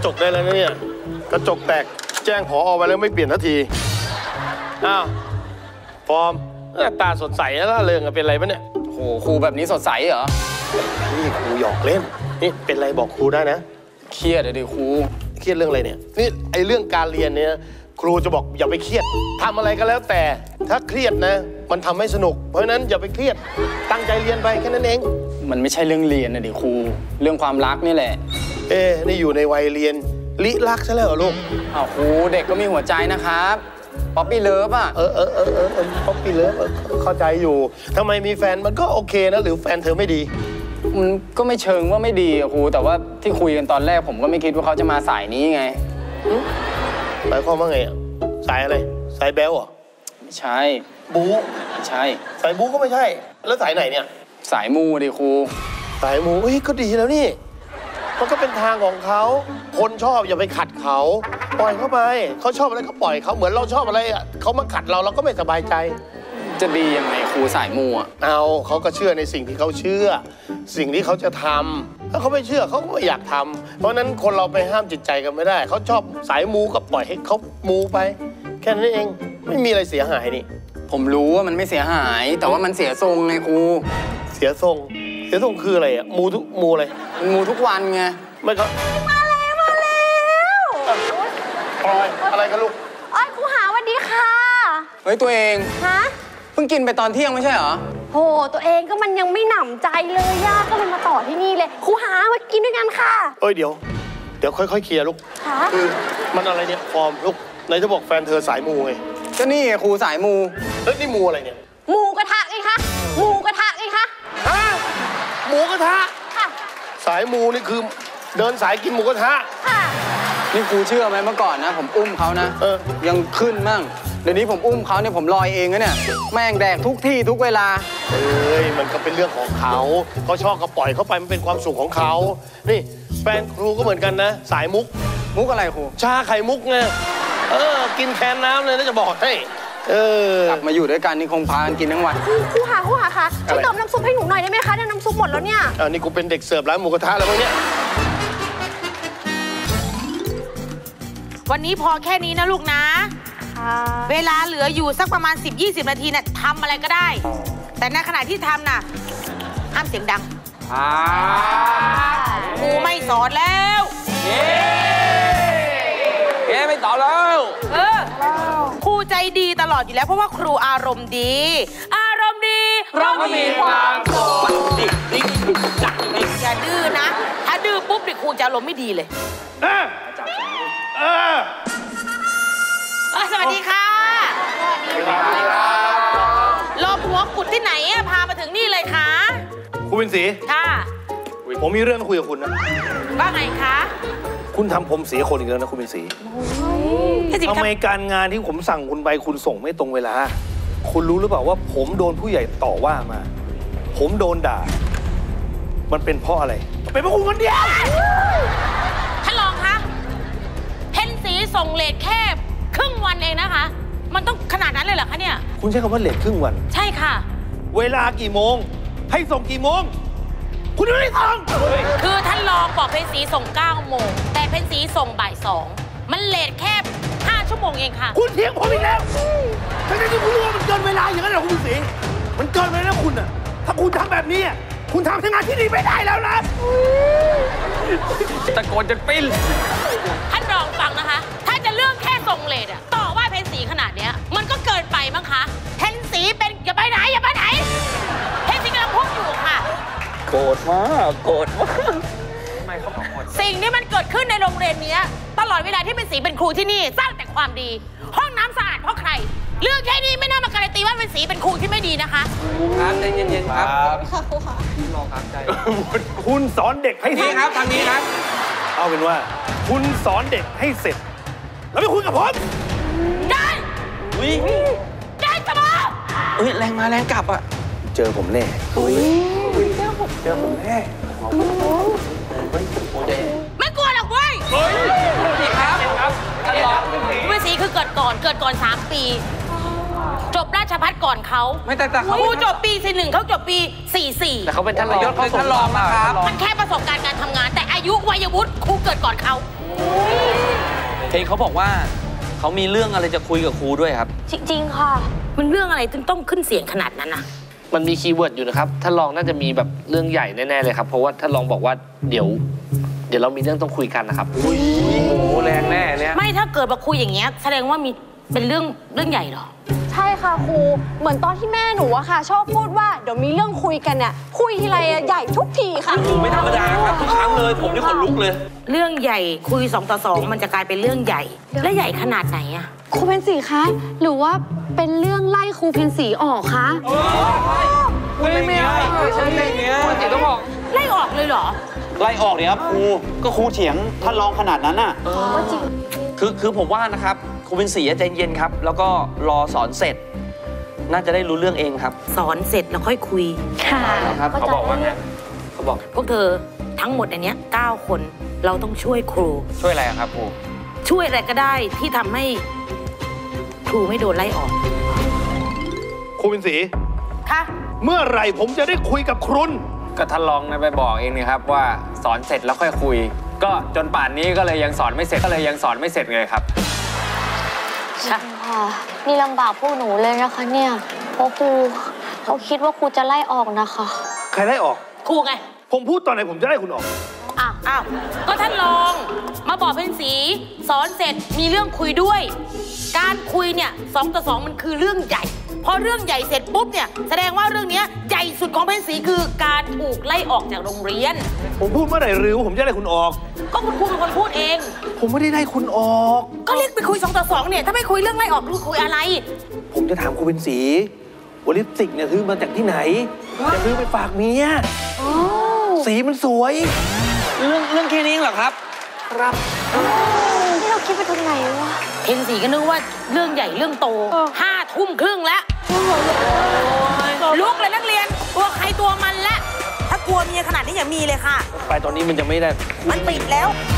จกได้แล้วนะเนี่ยกระจกแตกแจ้งผอ.ไว้แล้วไม่เปลี่ยนทันทีอ้าวฟอร์มตาสดใสแล้วเรื่องเป็นอะไรปะเนี่ยโหครูแบบนี้สดใสเหรอนี่ครูหยอกเล่นนี่เป็นไรบอกครูได้นะเครียดเลยดิครูเครียดเรื่องอะไรเนี่ยนี่ไอเรื่องการเรียนเนี่ยครูจะบอกอย่าไปเครียดทำอะไรก็แล้วแต่ถ้าเครียดนะมันทำให้สนุกเพราะฉะนั้นอย่าไปเครียดตั้งใจเรียนไปแค่นั้นเองมันไม่ใช่เรื่องเรียนนะดิครูเรื่องความรักนี่แหละนี่อยู่ในวัยเรียนลิรักใช่แล้วเหรอลูกอ้าวครูเด็กก็มีหัวใจนะครับป๊อปปี้เลิฟอ่ะป๊อปปี้เลิฟเข้าใจอยู่ทำไมมีแฟนมันก็โอเคนะหรือแฟนเธอไม่ดีมันก็ไม่เชิงว่าไม่ดีอะครูแต่ว่าที่คุยกันตอนแรกผมก็ไม่คิดว่าเขาจะมาสายนี้ไงหมายความว่าไงอะสายอะไรสายแบลอ่ะไม่ใช่บู๊ไม่ใช่สายบู๊ก็ไม่ใช่แล้วสายไหนเนี่ยสายมูดิครูสายมูก็ดีแล้วนี่มันก็เป็นทางของเขาคนชอบอย่าไปขัดเขาปล่อยเขาไปเขาชอบอะไรก็ปล่อยเขาเหมือนเราชอบอะไรเขามาขัดเราก็ไม่สบายใจจะดียังไงครูสายมูอ่ะเขาก็เชื่อในสิ่งที่เขาเชื่อสิ่งที่เขาจะทำถ้าเขาไม่เชื่อเขาก็ไม่อยากทำเพราะนั้นคนเราไปห้ามจิตใจกันไม่ได้เขาชอบสายมูก็ปล่อยให้เขามูไปแค่นั้นเองไม่มีอะไรเสียหายนี่ผมรู้ว่ามันไม่เสียหายแต่ว่ามันเสียทรงไงครูเสียทรงคืออะไรอ่ะมูอะไรมูทุกวันไงไม่ก็มาแล้วอะไรกันลูกครูหาวันดีค่ะเฮ้ยตัวเองฮะเพิ่งกินไปตอนเที่ยงไม่ใช่เหรอโหตัวเองก็มันยังไม่หนำใจเลยย่าก็เลยมาต่อที่นี่เลยครูหามากินด้วยกันค่ะเดี๋ยวค่อยๆเคลียร์ลูกคือมันอะไรเนี่ยฟอร์มลูกไหนจะบอกแฟนเธอสายมูไงก็นี่ครูสายมูแล้วนี่มูอะไรเนี่ยหมูกระทะไงคะหมูกระทะไงคะหมูกระทะค่ะสายมูนี่คือเดินสายกินหมูกระทะค่ะนี่ครูเชื่อไหมเมื่อก่อนนะผมอุ้มเขานะยังขึ้นมั่งเดี๋ยวนี้ผมอุ้มเขาเนี่ยผมลอยเองนะเนี่ยแม่งแดกทุกที่ทุกเวลามันก็เป็นเรื่องของเขาชอบก็ปล่อยเขาไปมันเป็นความสุขของเขานี่แฟนครูก็เหมือนกันนะสายมุกอะไรครูชาไข่มุกไงกินแคนน้ำเลยนะจะบอกให้กลับมาอยู่ด้วยกันนี่คงพากันกินทั้งวันครูหาคะช่วยเติมน้ำซุปให้หนูหน่อยได้ไหมคะน้ำซุปหมดแล้วเนี่ยนี่กูเป็นเด็กเสิร์ฟร้านหมูกระทะแล้วมั้งเนี่ยวันนี้พอแค่นี้นะลูกนะเวลาเหลืออยู่สักประมาณ 10-20 นาทีเนี่ยทำอะไรก็ได้แต่ในขณะที่ทำน่ะห้ามเสียงดังครูไม่สอนแล้วไม่ต่อแล้วครูใจดีตลอดอยู่แล้วเพราะว่าครูอารมณ์ดีเรามีความสุขอย่าดื้อนะถ้าดื้อปุ๊บเด็กครูจะอารมณ์ไม่ดีเลยสวัสดีค่ะรอหัวกุดที่ไหนพามาถึงนี่เลยค่ะครูเป็นศรีค่ะผมมีเรื่องคุยกับคุณนะว่าไงคะคุณทำผมเสียคนอีกแล้วนะคุณเป็นศรีทำไมการงานที่ผมสั่งคุณไปคุณส่งไม่ตรงเวลาคุณรู้หรือเปล่าว่าผมโดนผู้ใหญ่ต่อว่ามาผมโดนด่ามันเป็นเพราะอะไรเป็นเพราะคุณคนเดียวท่านรองคะเพ็ญศรีส่งเลทแค่ครึ่งวันเองนะคะมันต้องขนาดนั้นเลยเหรอคะเนี่ยคุณใช้คำว่าเลทครึ่งวันใช่ค่ะเวลากี่โมงให้ส่งกี่โมงคุณไม่ได้ส่งคือท่านรองบอกเพ็ญศรีส่ง9 โมงแต่เพ็ญศรีส่งบ่าย 2มันเลทแค่5 ชั่วโมงเองค่ะคุณเถียงผมอีกแล้วทั้งที่คุณรู้ว่ามันเกินเวลาอย่างนั้นเหรอคุณศรีมันเกินไปแล้วคุณอะถ้าคุณทำแบบนี้คุณทำงานที่ดีไม่ได้แล้วนะตะโกนจะปิ้นท่านรองฟังนะคะถ้าจะเรื่องแค่ส่งเลทต่อว่าเพ็ญศรีขนาดเนี้ยมันก็เกินไปมั้งคะเพ็ญศรีเป็นอย่าไปไหนเพ็ญศรีกำลังพูดอยู่ค่ะโกรธมากสิ่งที่มันเกิดขึ้นในโรงเรียนนี้ตลอดเวลาที่เพ็ญศรีเป็นครูที่นี่สร้างแต่ความดีห้องน้ำสะอาดเพราะใครเรื่องแค่นี้ไม่น่ามาการันตีว่าเพ็ญศรีเป็นครูที่ไม่ดีนะคะครับใจเย็นๆครับรอครับใจคุณสอนเด็กให้นี่ครับทางนี้ครับเอาเป็นว่าคุณสอนเด็กให้เสร็จแล้วไปคุยกับผมได้สมองแรงมาแรงกลับอ่ะเจอผมแน่เจอผมแน่ไม่กลัวหรอกเว้ยครับเพ็ญศรีคือเกิดก่อน3 ปีจบราชภัฏก่อนเขาไม่แต่เขาครูจบปี41เขาจบปี44 แต่เขาเป็นท่านรองนะครับมันแค่ประสบการณ์การทำงานแต่อายุวัยวุฒิครูเกิดก่อนเขาเห็นเขาบอกว่าเขามีเรื่องอะไรจะคุยกับครูด้วยครับจริงๆค่ะมันเรื่องอะไรถึงต้องขึ้นเสียงขนาดนั้นน่ะมันมีคีย์เวิร์ดอยู่นะครับท่านรองน่าจะมีแบบเรื่องใหญ่แน่ๆเลยครับเพราะว่าท่านรองบอกว่าเดี๋ยวเรามีเรื่องต้องคุยกันนะครับโอ้โหแรงแน่เนี่ยไม่ถ้าเกิดมาคุยอย่างเงี้ยแสดงว่ามีเป็นเรื่องใหญ่เหรอใช่ค่ะครูเหมือนตอนที่แม่หนูอะค่ะ ชอบพูดว่าเดี๋ยวมีเรื่องคุยกันเนี่ยคุยทีไรอะใหญ่ทุกทีค่ะไม่ธรรมดาครับทุกครั้งเลยผมนี่ขนลุกเลยเรื่องใหญ่คุย2 ต่อ 2มันจะกลายเป็นเรื่องใหญ่ และใหญ่ขนาดไหนอะครูเพนสีคะหรือว่าเป็นเรื่องไล่ครูเพนสีออกคะไม่เอาใช่เนี้ยปกติต้องบอกไล่ออกเลยเหรอไล่ออกเลยครับครูก็ครูเถียงท่านรองขนาดนั้นน่ะคือผมว่านะครับครูเป็นศรีใจเย็นครับ แล้วก็รอสอนเสร็จ น่าจะได้รู้เรื่องเองครับสอนเสร็จแล้วค่อยคุยค่ะครับเขาบอกว่าไงเขาบอกพวกเธอทั้งหมดในเนี้ย9 คนเราต้องช่วยครูช่วยอะไรครับครูช่วยอะไรก็ได้ที่ทำให้ครูไม่โดนไล่ออกครูเป็นศรีค่ะเมื่อไหร่ผมจะได้คุยกับครุนก็ท่านรองไปบอกเองนี่ครับว่าสอนเสร็จแล้วค่อยคุย ก็จนป่านนี้ก็เลยยังสอนไม่เสร็จเลยครับใช่ค่ะนี่ลำบากพวกหนูเลยนะคะเนี่ยเพราะครูเขาคิดว่าครูจะไล่ออกนะคะใครไล่ออกครูไงผมพูดตอนไหนผมจะไล่คุณออกอ้าว ก็ท่านรองมาบอกเป็นสีสอนเสร็จมีเรื่องคุยด้วย การคุยเนี่ย2 ต่อ 2มันคือเรื่องใหญ่พอเรื่องใหญ่เสร็จปุ๊บเนี่ยแสดงว่าเรื่องนี้ใหญ่สุดของเพนสีคือการถูกไล่ออกจากโรงเรียนผมพูดเมื่อไหร่หรือผมจะไล่คุณออกก็คุณครูเป็นคนพูดเองผมไม่ได้ไล่คุณออกก็เรียกไปคุย2 ต่อ 2เนี่ยถ้าไม่คุยเรื่องไล่ออกคุยอะไรผมจะถามครูเป็นศรีว่าลิปสติกเนี่ยซื้อมาจากที่ไหนจะซื้อไปฝากเมียสีมันสวยเรื่องแค่นี้เหรอครับที่เราคิดไปถึงไหนวะเพนสีก็นึกว่าเรื่องใหญ่เรื่องโต5 ทุ่มครึ่งแล้วลุกเลยนักเรียนตัวใครตัวมันละถ้ากลัวเมียขนาดนี้อย่ามีเลยค่ะไปตอนนี้มันจะไม่ได้มันปิดแล้ว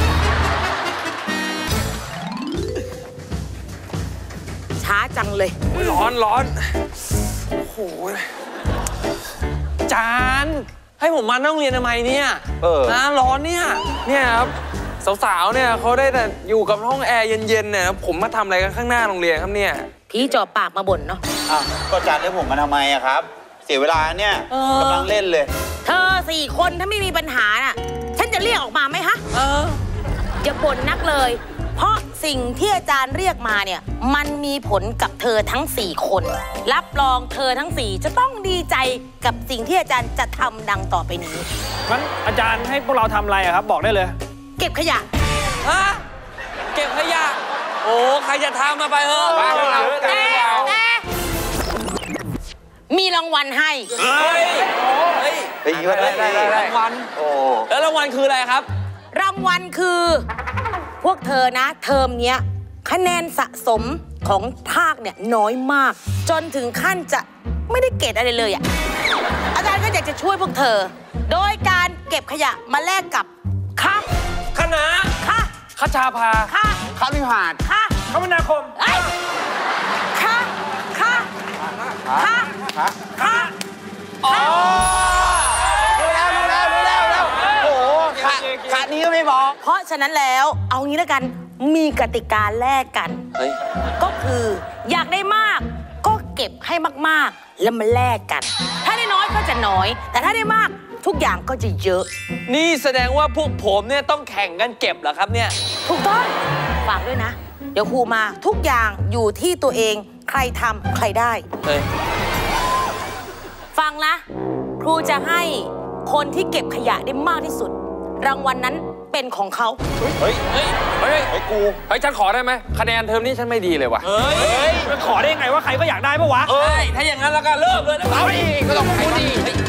ช้าจังเลยร้อนโอ้โหจานให้ผมมานั่งเรียนทำไมเนี่ยร้อนเนี่ยครับสาวๆเนี่ยเขาได้แต่อยู่กับห้องแอร์เย็นๆเนี่ยผมมาทำอะไรกันข้างหน้าโรงเรียนครับเนี่ยพี่จอบปากมาบ่นเนาะก็จัดให้ผมมาทำไมอะครับ เสียเวลาเนี่ยกำลังเล่นเลยเธอ4 คนถ้าไม่มีปัญหาน่ะฉันจะเรียกออกมาไหมฮะอย่าบ่นนักเลย เพราะสิ่งที่อาจารย์เรียกมาเนี่ยมันมีผลกับเธอทั้ง4 คนรับรองเธอทั้ง4จะต้องดีใจกับสิ่งที่อาจารย์จะทำดังต่อไปนี้งั้นอาจารย์ให้พวกเราทำอะไรครับบอกได้เลยเก็บขยะเก็บขยะโอ้ใครจะทำมาไปเถอะแต่มีรางวัลให้เฮ้ยรางวัลแล้วรางวัลคืออะไรครับรางวัลคือพวกเธอนะเทอมเนี้ยคะแนนสะสมของภาคเนี่ยน้อยมาก จนถึงขั้นจะไม่ได้เกรดอะไรเลยอ่ะอาจารย์ก็อยากจะช่วยพวกเธอ โดยการเก็บขยะมาแลกกับค่าคณะค่าคชาภาค่าข้าวิหารค่าคมนาคมเอ้ยค่าค่าค่าค่าอ๋อรู้แล้วโอ้โหขาดนี้ก็ไม่พอเพราะฉะนั้นแล้วเอางี้แล้วกันมีกติกาแลกกันเฮ้ยก็คืออยากได้มากก็เก็บให้มากๆแล้วมาแลกกัน ถ้าได้น้อยก็จะน้อย แต่ถ้าได้มากทุกอย่างก็จะเยอะนี่แสดงว่าพวกผมเนี่ยต้องแข่งกันเก็บเหรอครับเนี่ยถูกต้องฝากด้วยนะ เดี๋ยวครูมาทุกอย่างอยู่ที่ตัวเองใครทำใครได้เฮ้ยฟังนะ ครูจะให้คนที่เก็บขยะได้มากที่สุด รางวัลนั้นเป็นของเขาเฮ้ยฉันขอได้ไหมคะแนนเทอมนี้ฉันไม่ดีเลยว่ะจะขอได้ยังไงว่าใครก็อยากได้ปะวะถ้าอย่างนั้นแล้วก็เริ่มเลยนะครับก็ต้องพูดดี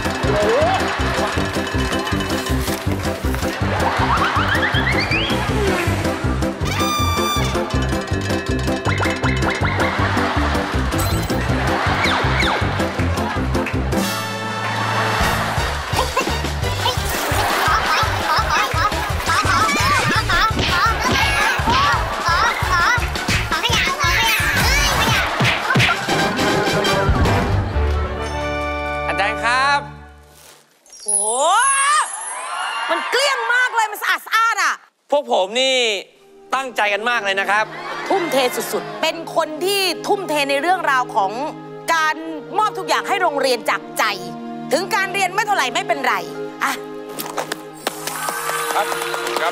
อาจารย์ครับโอ้มันเกลี้ยงมากเลยมันสะอาดอ่ะพวกผมนี่ตั้งใจกันมากเลยนะครับทุ่มเทสุดๆ เป็นคนที่ทุ่มเทในเรื่องราวของการมอบทุกอย่างให้โรงเรียนจากใจ ถึงการเรียนไม่เท่าไหร่ไม่เป็นไรอ่ะครับ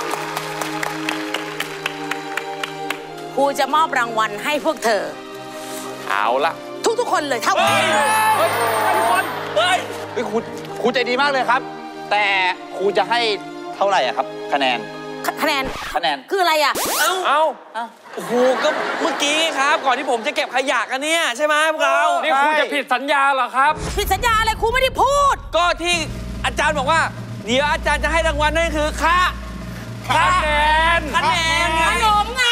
ครูจะมอบรางวัลให้พวกเธอเอาละทุกๆคนเลยเท่ากันทุกคนเฮ้ยครูใจดีมากเลยครับ แต่ครูจะให้เท่าไหร่อะครับ คะแนนคะแนนคืออะไรอ่ะเอาโอ้โหก็เมื่อกี้ครับ ก่อนที่ผมจะเก็บขยะกันเนี่ยใช่ไหมพวกเรานี่ครูจะผิดสัญญาเหรอครับผิดสัญญาอะไรครูไม่ได้พูดก็ที่อาจารย์บอกว่า เดี๋ยวอาจารย์จะให้รางวัลนั่นคือคะแนนไงขนมไง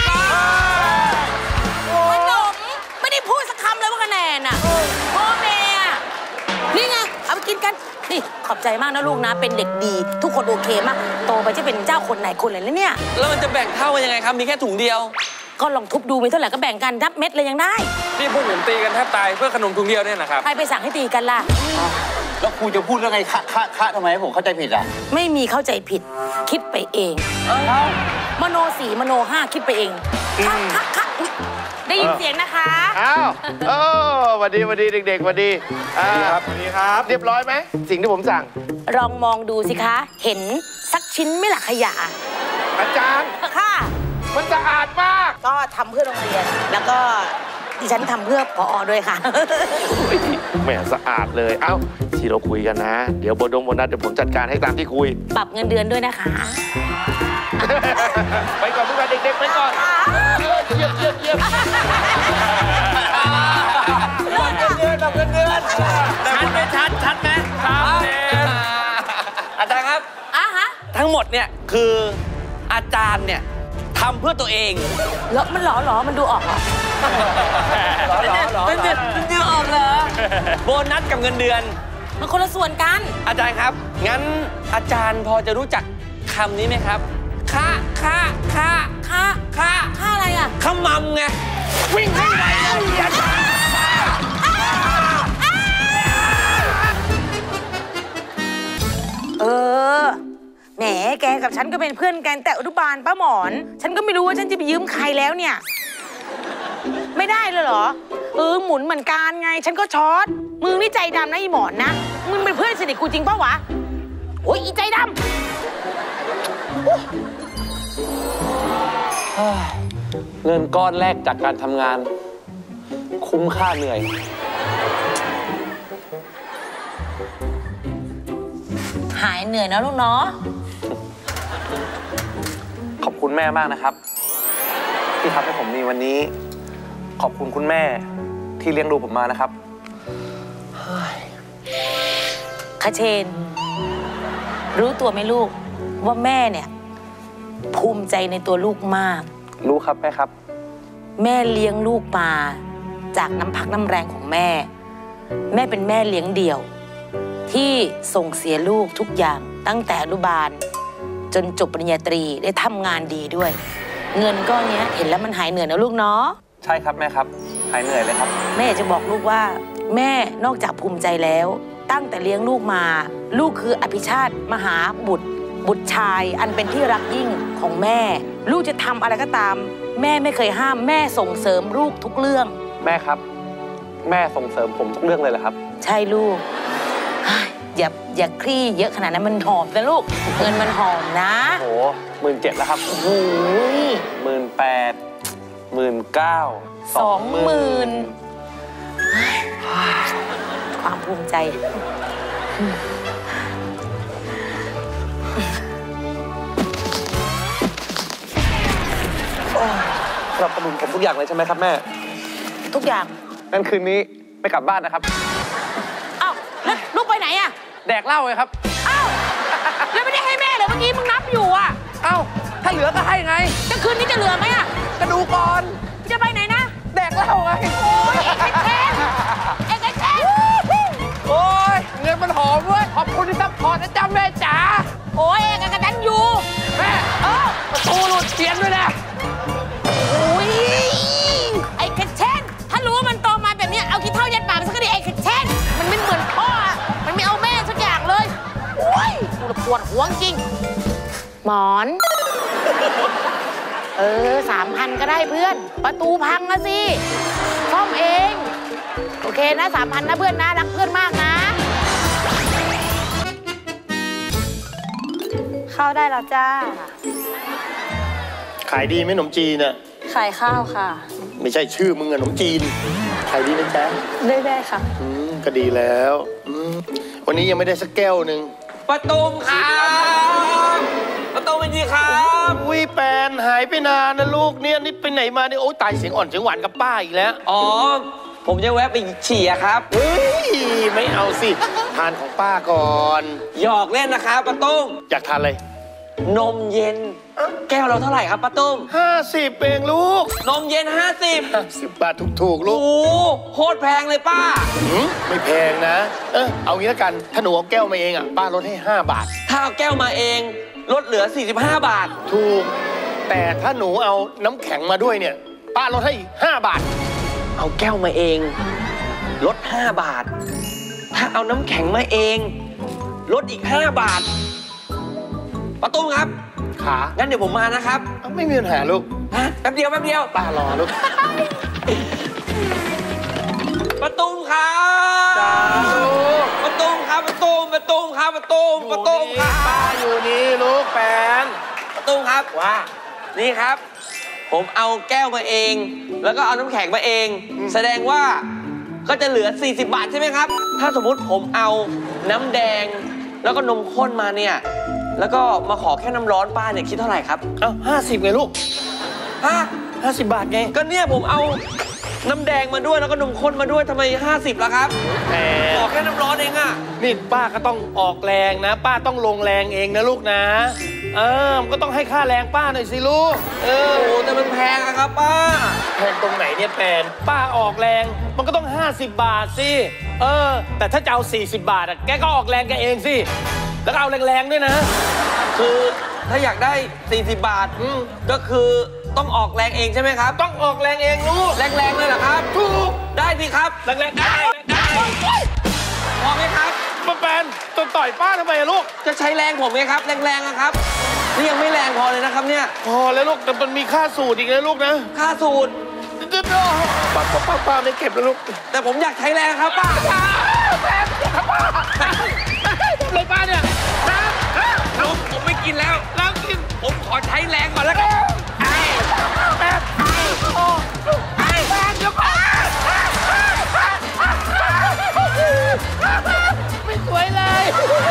ขนมไม่ได้พูดสักคำเลยว่าคะแนนอ่ะพ่อแม่อะนี่ไงเอาไปกินกันนี่ขอบใจมากนะลูกนะ เป็นเด็กดี ทุกคนโอเคมากโตไปจะเป็นเจ้าคนไหนคนเลยแล้วเนี่ยแล้วมันจะแบ่งเท่ากันยังไงครับมีแค่ถุงเดียวก็ลองทุบดูมีเท่าไหร่ก็แบ่งกันนับเม็ดเลยยังได้นี่พวกผมตีกันแทบตายเพื่อขนมถุงเดียวเนี่ยนะครับใครไปสั่งให้ตีกันล่ะแล้วครูจะพูดเรื่องไงคะทำไมให้ผมเข้าใจผิดอ่ะไม่มีเข้าใจผิดคิดไปเองมโน4มโน5คิดไปเองค่ะอุ๊ยได้ยินเสียงนะคะอ้าวสวัสดีเด็กๆสวัสดีครับสวัสดีครับ เรียบร้อยไหมสิ่งที่ผมสั่งลองมองดูสิคะ เห็นสักชิ้นไหม่ล่ะขยะอาจารย์ค่ะมันสะอาดมากก็ทำเพื่อโรงเรียน แล้วก็ดิฉันทำเพื่อผอด้วยค่ะแหมสะอาดเลย เอ้าที่เราคุยกันนะ เดี๋ยวโบนัสเดี๋ยวผมจัดการให้ตามที่คุยปรับเงินเดือนด้วยนะคะไปก่อนพวกเราเด็กๆไปก่อนเยี่ยมชัดไหมอาจารย์ครับฮะทั้งหมดเนี่ยคืออาจารย์เนี่ยทำเพื่อตัวเองแล้วมันหรอมันดูออกเหรอมันดูออกเหรอโบนัสกับเงินเดือนมันคนละส่วนกันอาจารย์ครับ งั้นอาจารย์พอจะรู้จักคำนี้ไหมครับค่าอะไรอ่ะขมำไงวิ่งให้ไวเลยอาจารย์แหมแกกับฉันก็เป็นเพื่อนกันแต่อนุบาลป้าหมอน ฉันก็ไม่รู้ว่าฉันจะไปยืมใครแล้วเนี่ย ไม่ได้เลยเหรอ หมุนเหมือนกันไง ฉันก็ช็อตมึงนี่ใจดำนะอีหมอนนะ มึงเป็นเพื่อนสนิทกูจริงป่ะวะ โอ้ยอีใจดำเงินก้อนแรกจากการทำงาน คุ้มค่าเหนื่อยหายเหนื่อยนะลูกเนาะขอบคุณแม่มากนะครับ ที่ทำให้ผมมีวันนี้ ขอบคุณคุณแม่ที่เลี้ยงดูผมมานะครับคเชน รู้ตัวไหมลูกว่าแม่เนี่ย ภูมิใจในตัวลูกมากรู้ครับแม่ครับแม่เลี้ยงลูกมาจากน้ำพักน้ำแรงของแม่ แม่เป็นแม่เลี้ยงเดี่ยว ที่ส่งเสียลูกทุกอย่างตั้งแต่อนุบาล จนจบปริญญาตรีได้ทำงานดีด้วย เงินก้อนนี้เห็นแล้วมันหายเหนื่อยนะลูกเนาะใช่ครับแม่ครับหายเหนื่อยเลยครับแม่อยากจะบอกลูกว่าแม่นอกจากภูมิใจแล้ว ตั้งแต่เลี้ยงลูกมา ลูกคืออภิชาติมหาบุตรชายอันเป็นที่รักยิ่งของแม่ ลูกจะทำอะไรก็ตาม แม่ไม่เคยห้ามแม่ส่งเสริมลูกทุกเรื่องแม่ครับ แม่ส่งเสริมผมทุกเรื่องเลยเหรอครับใช่ลูกอย่าคลี่เยอะขนาดนั้นมันหอมนะลูก เงินมันหอมนะโอ้17,000แล้วครับโอ้โห 18,000 19,000 20,000ความภูมิใจสนับสนุนผมทุกอย่างเลยใช่ไหมครับแม่ทุกอย่างงั้นคืนนี้ไม่กลับบ้านนะครับอ้าวแล้วลูกไปไหนอะแดกเหล้าไงครับอ้าวแล้วไม่ได้ให้แม่เหรอเมื่อกี้มึงนับอยู่อะเอ้าถ้าเหลือก็ให้ไงจะคืนนี้จะเหลือไหมอะก็ดูก่อนจะไปไหนนะแดกเหล้าไงโอ้ยไอ้แค่ไอ้แค่โอ้ยเงินมันหอมเว้ยขอบคุณที่ซัพพอร์ตนะจ๊ะแม่จ๋าโอ้ยไอ้กระดันอยู่แม่ประตูหลุดเตียนด้วยนะโอ้ยไอ้กระเช่นถ้ารู้ว่ามันโตมาแบบนี้เอาขี้เท่ายัดปากมันสักก็ดีไอ้กระเช่นมันไม่เหมือนพ่ออะมันไม่เอาแม่สักอย่างเลยโอ้ยกูละปวดหัวจริงหมอนก็ได้เพื่อน ประตูพังนะสิซ่อมเองโอเคนะ3,000นะเพื่อนนะรักเพื่อนมากนะเข้าได้แล้วจ้าขายดีไหมขนมจีนน่ะขายข้าวค่ะไม่ใช่ชื่อมึงอะขนมจีนขายดีนะจ๊ะได้ค่ะก็ดีแล้ววันนี้ยังไม่ได้สักแก้วหนึ่งประตูมครับประตูเป็นจีครับอุ้ยแปนหายไปนานนะลูกเนี่ยนี่ไปไหนมาเนี่ยโอ้ตายเสียงอ่อนเสียงหวานกับป้าอีกแล้วอ๋อผมจะแวะไปฉี่อะครับเฮ้ยไม่เอาสิทานของป้าก่อนหยอกเล่นนะครับป้าตุ้มอยากทานอะไรนมเย็น แก้วเราเท่าไหร่ครับป้าตุ้ม 50เองลูกนมเย็น 50 10 บาทถูกๆลูโอ้กโหโคตรแพงเลยป้าไม่แพงนะเอางี้แล้วกันถ้าหนูเอาแก้วมาเองอ่ะป้าลดให้5 บาทถ้าเอาแก้วมาเองลดเหลือ 45 บาทถูกแต่ถ้าหนูเอาน้ำแข็งมาด้วยเนี่ยป้าลดให้อีก5 บาทเอาแก้วมาเองลด5 บาท ถ้าเอาน้ำแข็งมาเองลดอีก5 บาทป้าตุ้มครับขางั้นเดี๋ยวผมมานะครับไม่มีปัญหาลูกฮะแป๊บเดียวป้ารอลูกป้าตุ้มครับป้าตุ้มครับป้าตุ้มครับป้าตุ้มครับป้าอยู่นี่ลูกแปนป้าตุ้มครับว่านี่ครับ ผมเอาแก้วมาเอง แล้วก็เอาน้ำแข็งมาเอง แสดงว่าก็จะเหลือ40 บาทใช่ไหมครับ ถ้าสมมุติผมเอาน้ำแดงแล้วก็นมข้นมาเนี่ยแล้วก็มาขอแค่น้ำร้อนป้าเนี่ยคิดเท่าไหร่ครับ 50ไงลูกฮะ 50 บาทไงก็เนี่ยผมเอาน้ำแดงมาด้วยแล้วก็นมข้นมาด้วยทำไม50ล่ะครับแหมขอแค่น้ำร้อนเองอะนี่ป้าก็ต้องออกแรงนะ ป้าต้องลงแรงเองนะลูกนะมันก็ต้องให้ค่าแรงป้าหน่อยสิลูกโอ้แต่มันแพงอะครับป้าแพงตรงไหนเนี่ยแปนป้าออกแรงมันก็ต้อง50 บาทสิแต่ถ้าจะเอา40 บาทอะแกก็ออกแรงแกเองสิแล้วก็เอาแรงๆด้วยนะคือถ้าอยากได้40 บาทก็คือต้องออกแรงเองใช่ไหมครับต้องออกแรงเองลูกแรงๆเลยเหรอครับถูกได้สิครับแรงๆได้พอไหมครับป้าแปนจะต่อยป้าทำไมอะลูกจะใช้แรงผมไหมครับแรงๆอะครับนี่ยังไม่แรงพอเลยนะครับเนี่ยพอแล้วลูกแต่มันมีค่าสูตรอีกนะลูกนะค่าสูตรป้าไม่เก็บแล้วลูกแต่ผมอยากใช้แรงครับป้าเลยป้าเนี่ยผมไม่กินแล้วแล้วกินผมขอใช้แรงก่อนแล้วกันไม่สวยเลย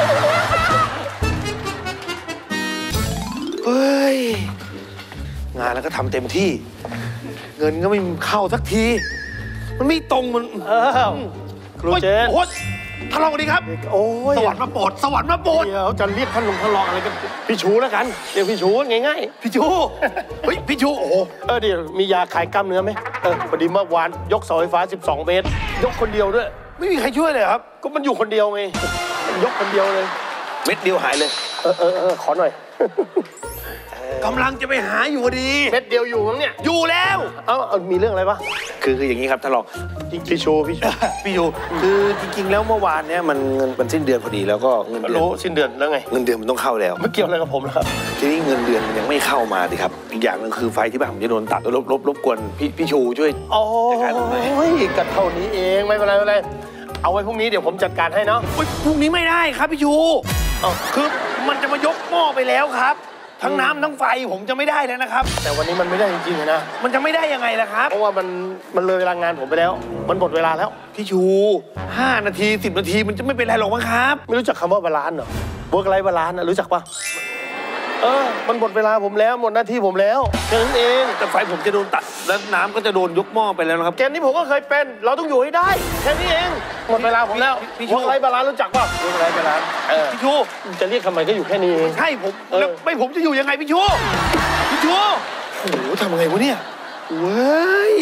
เฮ้ยงานแล้วก็ทำเต็มที่ เงินก็ไม่เข้าสักที มันไม่ตรงมันครูเจนโอ้ยท่านรองดีครับโอ้ยสวรรค์มาโปรดสวรรค์มาโปรดเดี๋ยวจะเรียกท่านรองอะไรกันพี่ชูแล้วกันเรียกพี่ชูง่ายๆพี่ชูเฮ้ยพี่ชูโอ้โหเดี๋ยวมียาคลายกล้ามเนื้อไหมพอดีเมื่อวานยกเสาไฟฟ้า12 เมตรยกคนเดียวด้วยไม่มีใครช่วยเลยครับก็มันอยู่คนเดียวไงยกคนเดียวเลยเม็ดเดียวหายเลยขอหน่อยกำลังจะไปหาอยู่พอดีเม็ดเดียวอยู่มั้งเนี่ยอยู่แล้วมีเรื่องอะไรปะคืออย่างนี้ครับท่านรองพี่ชูคือจริงๆแล้วเมื่อวานเนี้ยมันเงินมันสิ้นเดือนพอดีแล้วก็เงินเดือนรู้สิ้นเดือนแล้วไงเงินเดือนมันต้องเข้าแล้วไม่เกี่ยวอะไรกับผมนะครับทีนี้เงินเดือนมันยังไม่เข้ามาดิครับอีกอย่างนึงคือไฟที่บ้านผมจะโดนตัดรบกวนพี่ชูช่วยจัดการผมหน่อยก็เท่านี้เองไม่เป็นไรเอาไว้พรุ่งนี้เดี๋ยวผมจัดการให้เนาะพรุ่งนี้ไม่ได้ครับพี่ชูคือมันจะมายกหม้อไปแล้วครับทั้งน้ำทั้งไฟผมจะไม่ได้แล้วนะครับแต่วันนี้มันไม่ได้จริงๆนะมันจะไม่ได้ยังไงล่ะครับเพราะว่ามันเลยเวลางานผมไปแล้วมันหมดเวลาแล้วพี่ชู5 นาที10 นาทีมันจะไม่เป็นไรหรอกมั้งครับไม่รู้จักคำว่าบาลานซ์เหรอเวิร์กไลฟ์บาลานซ์รู้จักปะมันหมดเวลาผมแล้วหมดหน้าที่ผมแล้วแค่นั้นเองแต่ไฟผมจะโดนตัดแล้วน้ำก็จะโดนยกหม้อไปแล้วนะครับเกมนี้ผมก็เคยเป็นเราต้องอยู่ให้ได้แค่นี้เองหมดเวลาผมแล้วเวิร์กไลฟ์บาลานซ์รู้จักปะเวิร์กไลฟ์บาลานซ์พี่ชูจะเรียกทำไมก็อยู่แค่นี้เองใช่ผมแล้วไม่ผมจะอยู่ยังไงพี่ชูโอ้โหทำไงวะเนี่ยเว้ย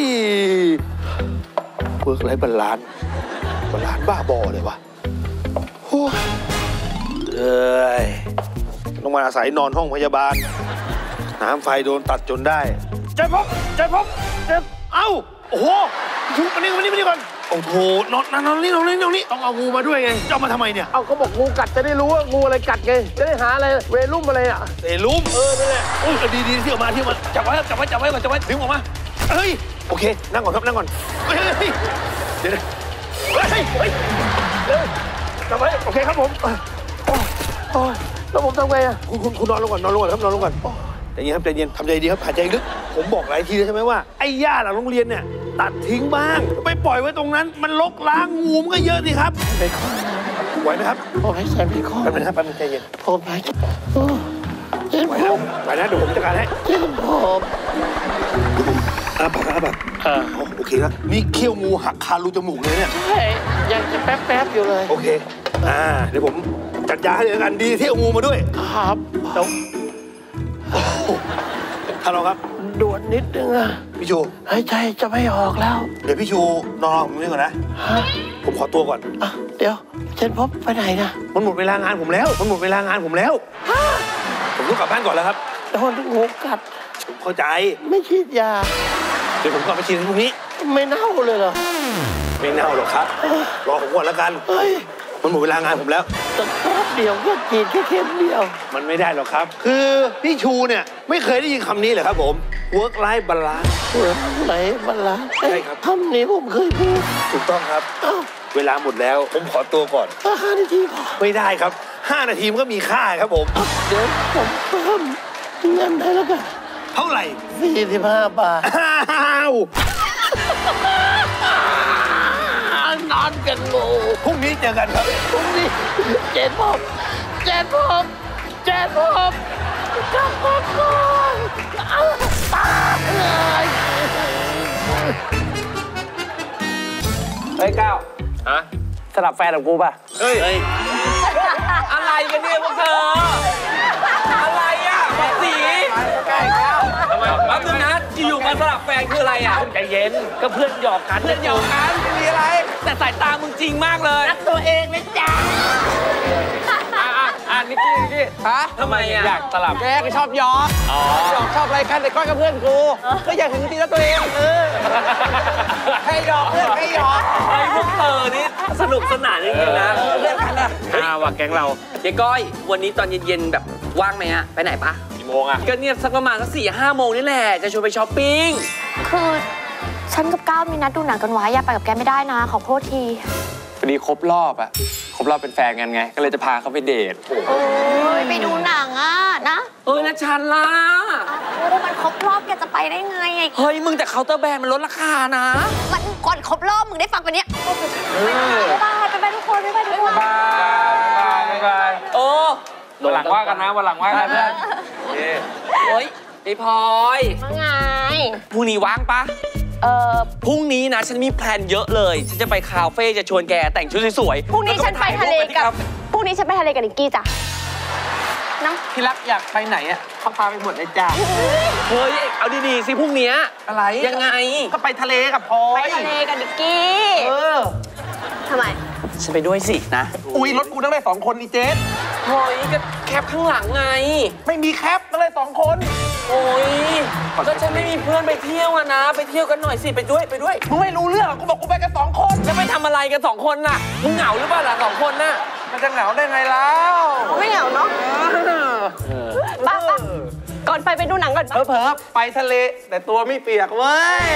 เวิร์กไลฟ์บาลานซ์บ้าบอเลยวะโอ้ยต้องมาอาศัยนอนห้องพยาบาลน้ำไฟโดนตัดจนได้ใจพบเอ้าโอ้โหพี่ชูมานี่ก่อนโอ้โหนอนนี่ต้องเอางูมาด้วยไงจะเอามาทำไมเนี่ยเอาก็บอกงูกัดจะได้รู้ว่างูอะไรกัดไง จะได้หาอะไรเวลุ่มอะไรอ่ะเซรุ่มนั่นแหละโอ้ยดีที่ออกมาจับไว้ก่อนดึงออกมาเฮ้ยโอเคนั่งก่อนครับนั่งก่อนเฮ้ยเดี๋ยวเฮ้ยจับไว้โอเคครับผมแล้วผมทำไงอ่ะคุณนอนลงก่อนครับนอนลงก่อนใจเย็นครับใจเย็นทำใจดีครับหายใจลึกผมบอกหลายทีแล้วใช่ไหมว่าไอ้หญ้าหลังโรงเรียนเนี่ยตัดทิ้งบ้างไปปล่อยไว้ตรงนั้นมันรกล้างงูมันก็เยอะสิครับไหวไหมครับผมให้ใจไม่คอแป๊บนึงครับใจเย็นผมหายใจไหวนะเดี๋ยวผมจัดการให้ผมปากโอเคครับนี่เขี้ยวงูหักคารูจมูกเลยเนี่ยใช่ยังจะแป๊บอยู่เลยโอเคเดี๋ยวผมจัดยาให้เลยกันดีที่เอางูมาด้วยครับท่านรองครับด่วนนิดนึงอะพี่ชูหายใจจะไม่ออกแล้วเดี๋ยวพี่ชูนอนผมนี่ก่อนนะผมขอตัวก่อนเดี๋ยวเจนพบไปไหนนะมันหมดเวลางานผมแล้วผมต้องกลับบ้านก่อนแล้วครับโดนงูกัดผมเข้าใจไม่ฉีดยาเดี๋ยวผมกลับไปฉีดพรุ่งนี้ไม่เน่าเลยเหรอไม่เน่าหรอกครับรอผมก่อนแล้วกันมันหมดเวลางานผมแล้วแต่แป๊บเดียวก็ฉีดแค่เข็มเดียวมันไม่ได้หรอกครับคือพี่ชูเนี่ยไม่เคยได้ยินคำนี้เลยครับผม work life balance work life balance ใช่ครับคำนี้ผมเคยพูดถูกต้องครับเวลาหมดแล้วผมขอตัวก่อน 5 นาทีพอไม่ได้ครับ5 นาทีมันก็มีค่าครับผมเดี๋ยวผมเพิ่มเงินให้แล้วกันเท่าไหร่ 45 บาทนอนกันงูพรุ่งนี้เจอกันครับพรุ่งนี้เจนพบกลับก่อนเฮ้ยก้าวสลับแฟนกับกูป่ะเฮ้ยอะไรกันเนี่ยพวกเธออะไรอ่ะบอกสีใกล้ก้าวทำไมแป๊บนึงนะอยู่มาสลับแฟนคืออะไรอ่ะใจเย็นก็เพื่อนหยอกกันไม่มีอะไรแต่สายตามึงจริงมากเลยรักตัวเองนะจ๊ะนิกกี้ทำไมอ่ะอยากสลับแกก็ชอบหยอกชอบอะไรกันแต่ก้อยกับเพื่อนกูก็อยากถึงจริงแล้วตัวเองให้หยอกเพื่อนให้หยอกไอ้พวกเธอนี่สนุกสนานจริงๆนะเรื่องกันนะว่าแก๊งเราเจ๊ก้อยวันนี้ตอนเย็นๆแบบว่างไหมฮะไปไหนปะกี่โมงอ่ะก็เนี่ยสักประมาณ4-5 โมงนี่แหละจะชวนไปช้อปปิ้งคือฉันกับก้าวมีนัดดูหนังกันไว้อย่าไปกับแกไม่ได้นะขอโทษทีพอดีครบรอบเป็นแฟนกันไงก็เลยจะพาเขาไปเดทโอ้ยไปดูหนังอ่ะนะแล้วฉันล่ะมันครบรอบแกจะไปได้ไงเฮ้ยมึงแต่เคาน์เตอร์แบรนด์มันลดราคานะมันก่อนครบรอบมึงได้ฟังกันเนี้ยไปทุกคนไปทุกคนบายวันหลังว่ากันนะวันหลังว่ากันนะเฮ้ยไอ้พลอยว่าไงพรุ่งนี้ว่างปะพรุ่งนี้นะฉันมีแพลนเยอะเลยฉันจะไปคาเฟ่จะชวนแกแต่งชุดสวยๆพรุ่งนี้ฉันไปทะเลกับนิกกี้จ้ะน้องพี่รักอยากไปไหนอ่ะเขาพาไปหมดเลยจ้ะเฮ้ยเอาดีๆสิพรุ่งนี้อะไรยังไงก็ไปทะเลกับพลอยไปทะเลกับนิกกี้ทำไมฉันไปด้วยสินะอุ้ยรถกูต้องได้2 คนนี่เจสเฮ้ยก็แคปข้างหลังไงไม่มีแคปต้องได้2 คนโอ้ยก็ฉันไม่มีเพื่อนไปเที่ยวอะนะไปเที่ยวกันหน่อยสิไปด้วยมึงไม่รู้เรื่องกูบอกกูไปกัน2 คนจะไปทำอะไรกัน2 คนน่ะมึงเหงาหรือเปล่าล่ะ2 คนน่ะมันจะเหงาได้ไงแล้วไม่เหงาเนาะป้าก่อนไปดูหนังก่อนเผลอไปทะเลแต่ตัวไม่เปียกเว้ย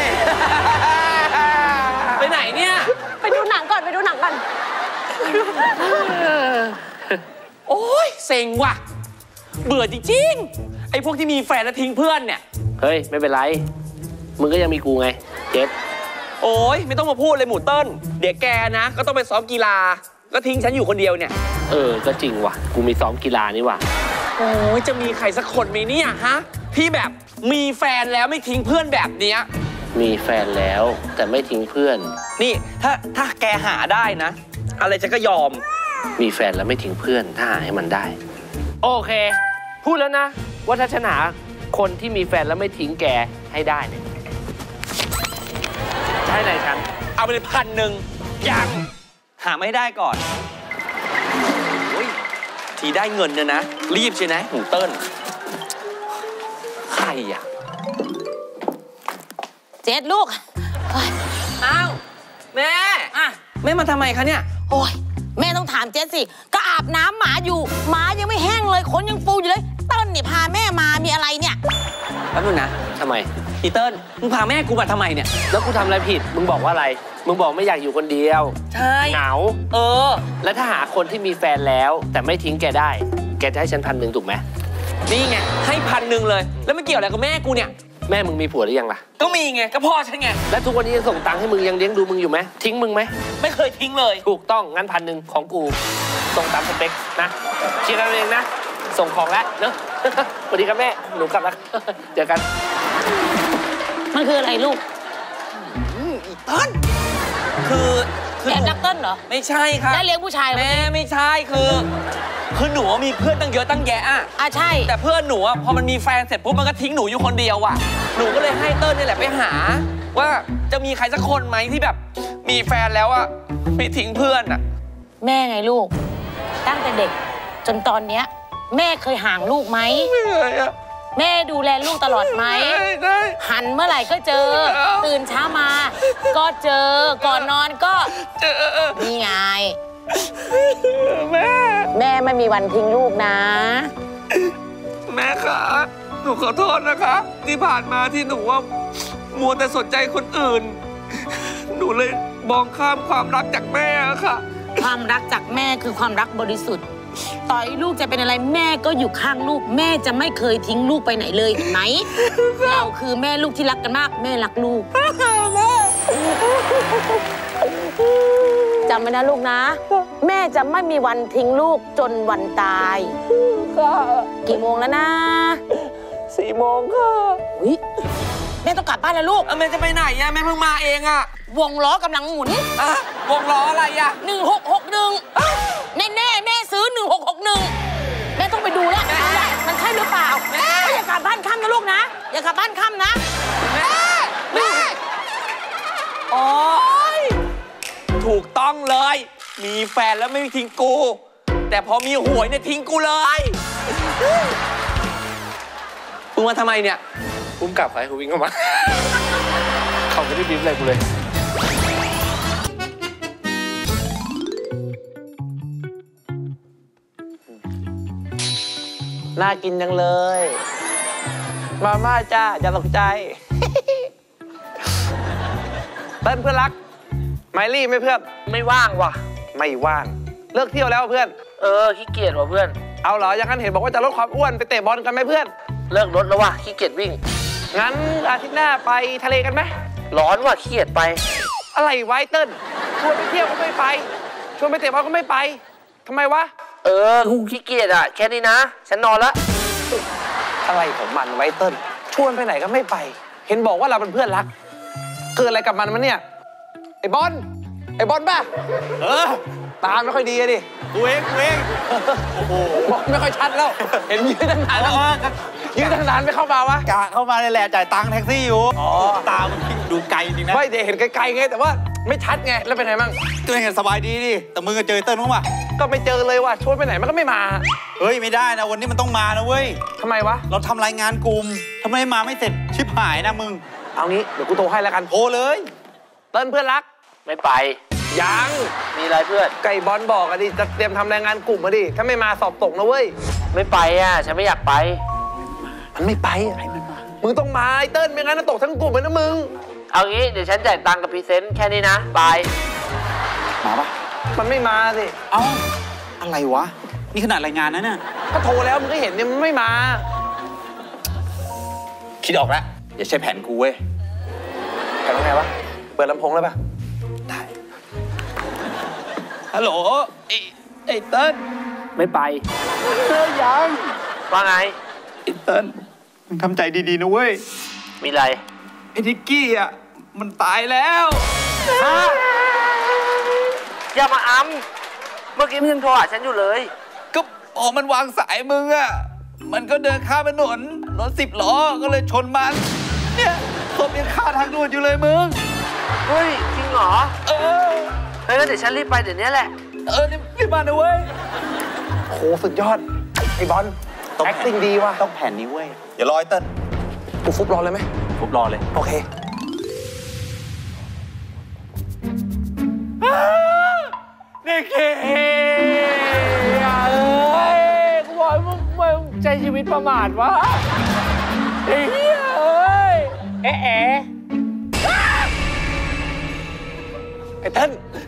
ไปไหนเนี่ยไปดูหนังก่อนโอ้ยเซ็งว่ะเบื่อจริงๆไอ้พวกที่มีแฟนแล้วทิ้งเพื่อนเนี่ยเฮ้ยไม่เป็นไรมึงก็ยังมีกูไงเจ็ดโอ้ยไม่ต้องมาพูดเลยหมูเติ้ลเดี๋ยวแกนะก็ต้องไปซ้อมกีฬาก็ทิ้งฉันอยู่คนเดียวเนี่ยก็จริงว่ะกูมีซ้อมกีฬานี่ว่ะโอ้ยจะมีใครสักคนไหมเนี่ยฮะที่แบบมีแฟนแล้วไม่ทิ้งเพื่อนแบบเนี้ยมีแฟนแล้วแต่ไม่ทิ้งเพื่อนนี่ถ้าแกหาได้นะอะไรฉันก็ยอมมีแฟนแล้วไม่ทิ้งเพื่อนถ้าหาให้มันได้โอเคพูดแล้วนะว่าถ้าชนะคนที่มีแฟนแล้วไม่ทิ้งแกให้ได้เนี่ยจะให้ไหนฉันเอาไปเลย1,000ยังหาไม่ได้ก่อนทีได้เงินเนี่ยนะรีบใช่ไหมหมูเติ้ลใครอ่ะเจ็ดลูกอ้าวแม่อะแม่มาทำไมคะเนี่ยโอ้ยแม่ต้องถามเจ๊สิก็อาบน้ำหมาอยู่หมายังไม่แห้งเลยขนยังฟูอยู่เลยเติ้ลเนี่ยพาแม่มามีอะไรเนี่ยแป๊บนึงนะทำไมอีเติ้ลมึงพาแม่กูมาทำไมเนี่ยแล้วกูทำอะไรผิด มึงบอกว่าอะไร มึงบอกไม่อยากอยู่คนเดียวใช่เหงา แล้วถ้าหาคนที่มีแฟนแล้ว แต่ไม่ทิ้งแกได้ แกจะให้ฉัน1,000ถูกไหมนี่ไงให้1,000เลย แล้วไม่เกี่ยวอะไรกับแม่กูเนี่ยแม่มึงมีผัวหรือยังล่ะก็มีไงก็พ่อฉันไงแล้วทุกวันนี้ยังส่งตังค์ให้มึงยังเลี้ยงดูมึงอยู่ไหมทิ้งมึงไหมไม่เคยทิ้งเลยถูกต้องงั้น1,000ของกูส่งตามสเปคนะเคลียร์กันเองนะ ส่งของแล้วเนอะ สวัสดีครับแม่หนูกลับแล้ว เจอกันมันคืออะไรลูกอีเติ้ลคือแอบรักเติ้ลเหรอไม่ใช่ครับแล้วเลี้ยงผู้ชายเหรอแม่ไม่ใช่คือหนูมีเพื่อนตั้งเยอะตั้งแยะอะใช่แต่เพื่อนหนูอะพอมันมีแฟนเสร็จปุ๊บมันก็ทิ้งหนูอยู่คนเดียวอะหนูก็เลยให้เติ้ลนี่แหละไปหา ว่าจะมีใครสักคนไหมที่แบบมีแฟนแล้วอะไม่ทิ้งเพื่อนอะแม่ไงลูก ตั้งแต่เด็กจนตอนเนี้ยแม่เคยห่างลูกไหมไม่เลยอะแม่ดูแลลูกตลอดไหมได้หันเมื่อไหร่ก็เจอ ตื่นเช้ามา ก็เจอ ก่อนนอนก็เจอนี่ไงแม่แม่ไม่มีวันทิ้งลูกนะแม่คะหนูขอโทษนะคะที่ผ่านมาที่หนูว่ามัวแต่สนใจคนอื่น หนูเลยมองข้ามความรักจากแม่อะค่ะความรักจากแม่คือความรักบริสุทธิ์ ต่อยลูกจะเป็นอะไรแม่ก็อยู่ข้างลูก แม่จะไม่เคยทิ้งลูกไปไหนเลยเห็นไหม เราคือแม่ลูกที่รักกันมาก แม่รักลูกจำไว้นะลูกนะ แม่จะไม่มีวันทิ้งลูกจนวันตายกี่โมงแล้วนะ 4 โมงค่ะอุ๊ยแม่ต้องกลับบ้านแล้วลูกแม่จะไปไหนอะแม่เพิ่งมาเองอะวงล้อกำลังหมุนอะวงล้ออะไรอะ 1661แน่ๆแม่ซื้อ1661แม่ต้องไปดูแล้วมันใช่หรือเปล่าอย่ากลับบ้านค่ำนะลูกนะอย่ากลับบ้านค่ำนะแม่โอ๊ยถูกต้องเลย มีแฟนแล้วไม่ทิ้งกู แต่พอมีหวยเนี่ยทิ้งกูเลยมึงมาทำไมเนี่ยพุ่มกลับไปกูวิ่งเข้ามา เขาไม่ได้บิ้มอะไรกูเลยน่ากินจังเลย มาม่าจ้าอย่าตกใจ เติ้ลเพื่อนรัก ไมลี่ไหม่เพื่อนไม่ว่างว่ะไม่ว่าง เลิกเที่ยวแล้วเพื่อนขี้เกียจว่ะเพื่อนเอาเหรอ อย่างนั้นเห็นบอกว่าจะลดความอ้วนไปเตะบอลกันไหมเพื่อนเลิกรถแล้วว่ะขี้เกียจวิ่งงั้นอาทิตย์หน้าไปทะเลกันไหมร้อนว่ะขี้เกียจไปอะไรไว้เติ้ลชวนไปเที่ยวก็ไม่ไป ชวนไปเตะบอลก็ไม่ไปทำไมวะกูขี้เกียจอ่ะแค่นี้นะ ฉันนอนละอะไรของมันไว้เติ้ลชวนไปไหนก็ไม่ไป เห็นบอกว่าเราเป็นเพื่อนรัก เกิดอะไรกับมันเนี่ย ไอ้บอลป่ะตาไม่ค่อยดีอะดิกูเองโอ้โหมองไม่ค่อยชัดแล้ว เห็นยืนตั้งนานแล้วยืนตั้งนานไม่เข้ามาวะกะเข้ามาเลยแหละจ่ายตังค์แท็กซี่อยู่ตามันดูไกลจริงนะไม่เดี๋ยวเห็นไกลๆไงแต่ว่าไม่ชัดไงแล้วเป็นไงบ้างก็เห็นสบายดีดิแต่มึงก็เจอเติ้ลมั้งวะก็ไม่เจอเลยว่ะชวนไปไหนมันก็ไม่มาเฮ้ยไม่ได้นะวันนี้มันต้องมานะเว้ยทำไมวะเราทำรายงานกลุ่มทำไมมาไม่เสร็จชิบหายนะมึงเอางี้เดี๋ยวกูโทรให้แล้วกันโทรเลยเติ้ลเพื่อนรักไม่ไปยังมีอะไรเพื่อนไก่บอลบอกอะดิจะเตรียมทำรายงานกลุ่มมาดิถ้าไม่มาสอบตกนะเว้ยไม่ไปอ่ะ ฉันไม่อยากไปมันไม่ไปอะไรมันมามึงต้องมาไอ้เติ้ลไม่งั้นจะตกทั้งกลุ่มเลยนะมึงเอางี้เดี๋ยวฉันจ่ายตังค์กับพรีเซนต์แค่นี้นะไปมาปะมันไม่มาสิเอ้าอะไรวะนี่ขนาดรายงานนะเนี่ยก็โทรแล้วมึงก็เห็นเนี่ยมันไม่มาคิดออกแล้วอย่าใช้แผนกูเว้ยแผนว่าไงวะเปิดลำโพงเลยปะได้ฮัลโหลไอ้เติ้ลไม่ไปเจอยังว่าไงไอ้เติ้ลมึงทำใจดีๆนะเว้ยมีอะไรไอ้นิกกี้อ่ะมันตายแล้วอย่ามาอ้ำเมื่อกี้มึงยังโทรหาฉันอยู่เลยก็พอมันวางสายมึงอ่ะมันก็เดินข้ามถนนรถ10 ล้อก็เลยชนมันเนี่ยศพยังคาทางด่วนอยู่เลยมึงเฮ้ย จริงเหรอเออเฮ้ยงั้นเดี๋ยวฉันรีบไปเดี๋ยวนี้แหละรีบมานะเว้ยโหสุดยอดไอ้บอล acting ดีว่ะต้องแผนนี้เว้ยอย่ารอไอ้เติ้ลกูฟุบรอเลยไหมผมรอเลยโอเคเคเอ้ยกูบอกมึงใจชีวิตประมาทวะไอ้เหี้ยเอ้ยแอะไอ้เต้น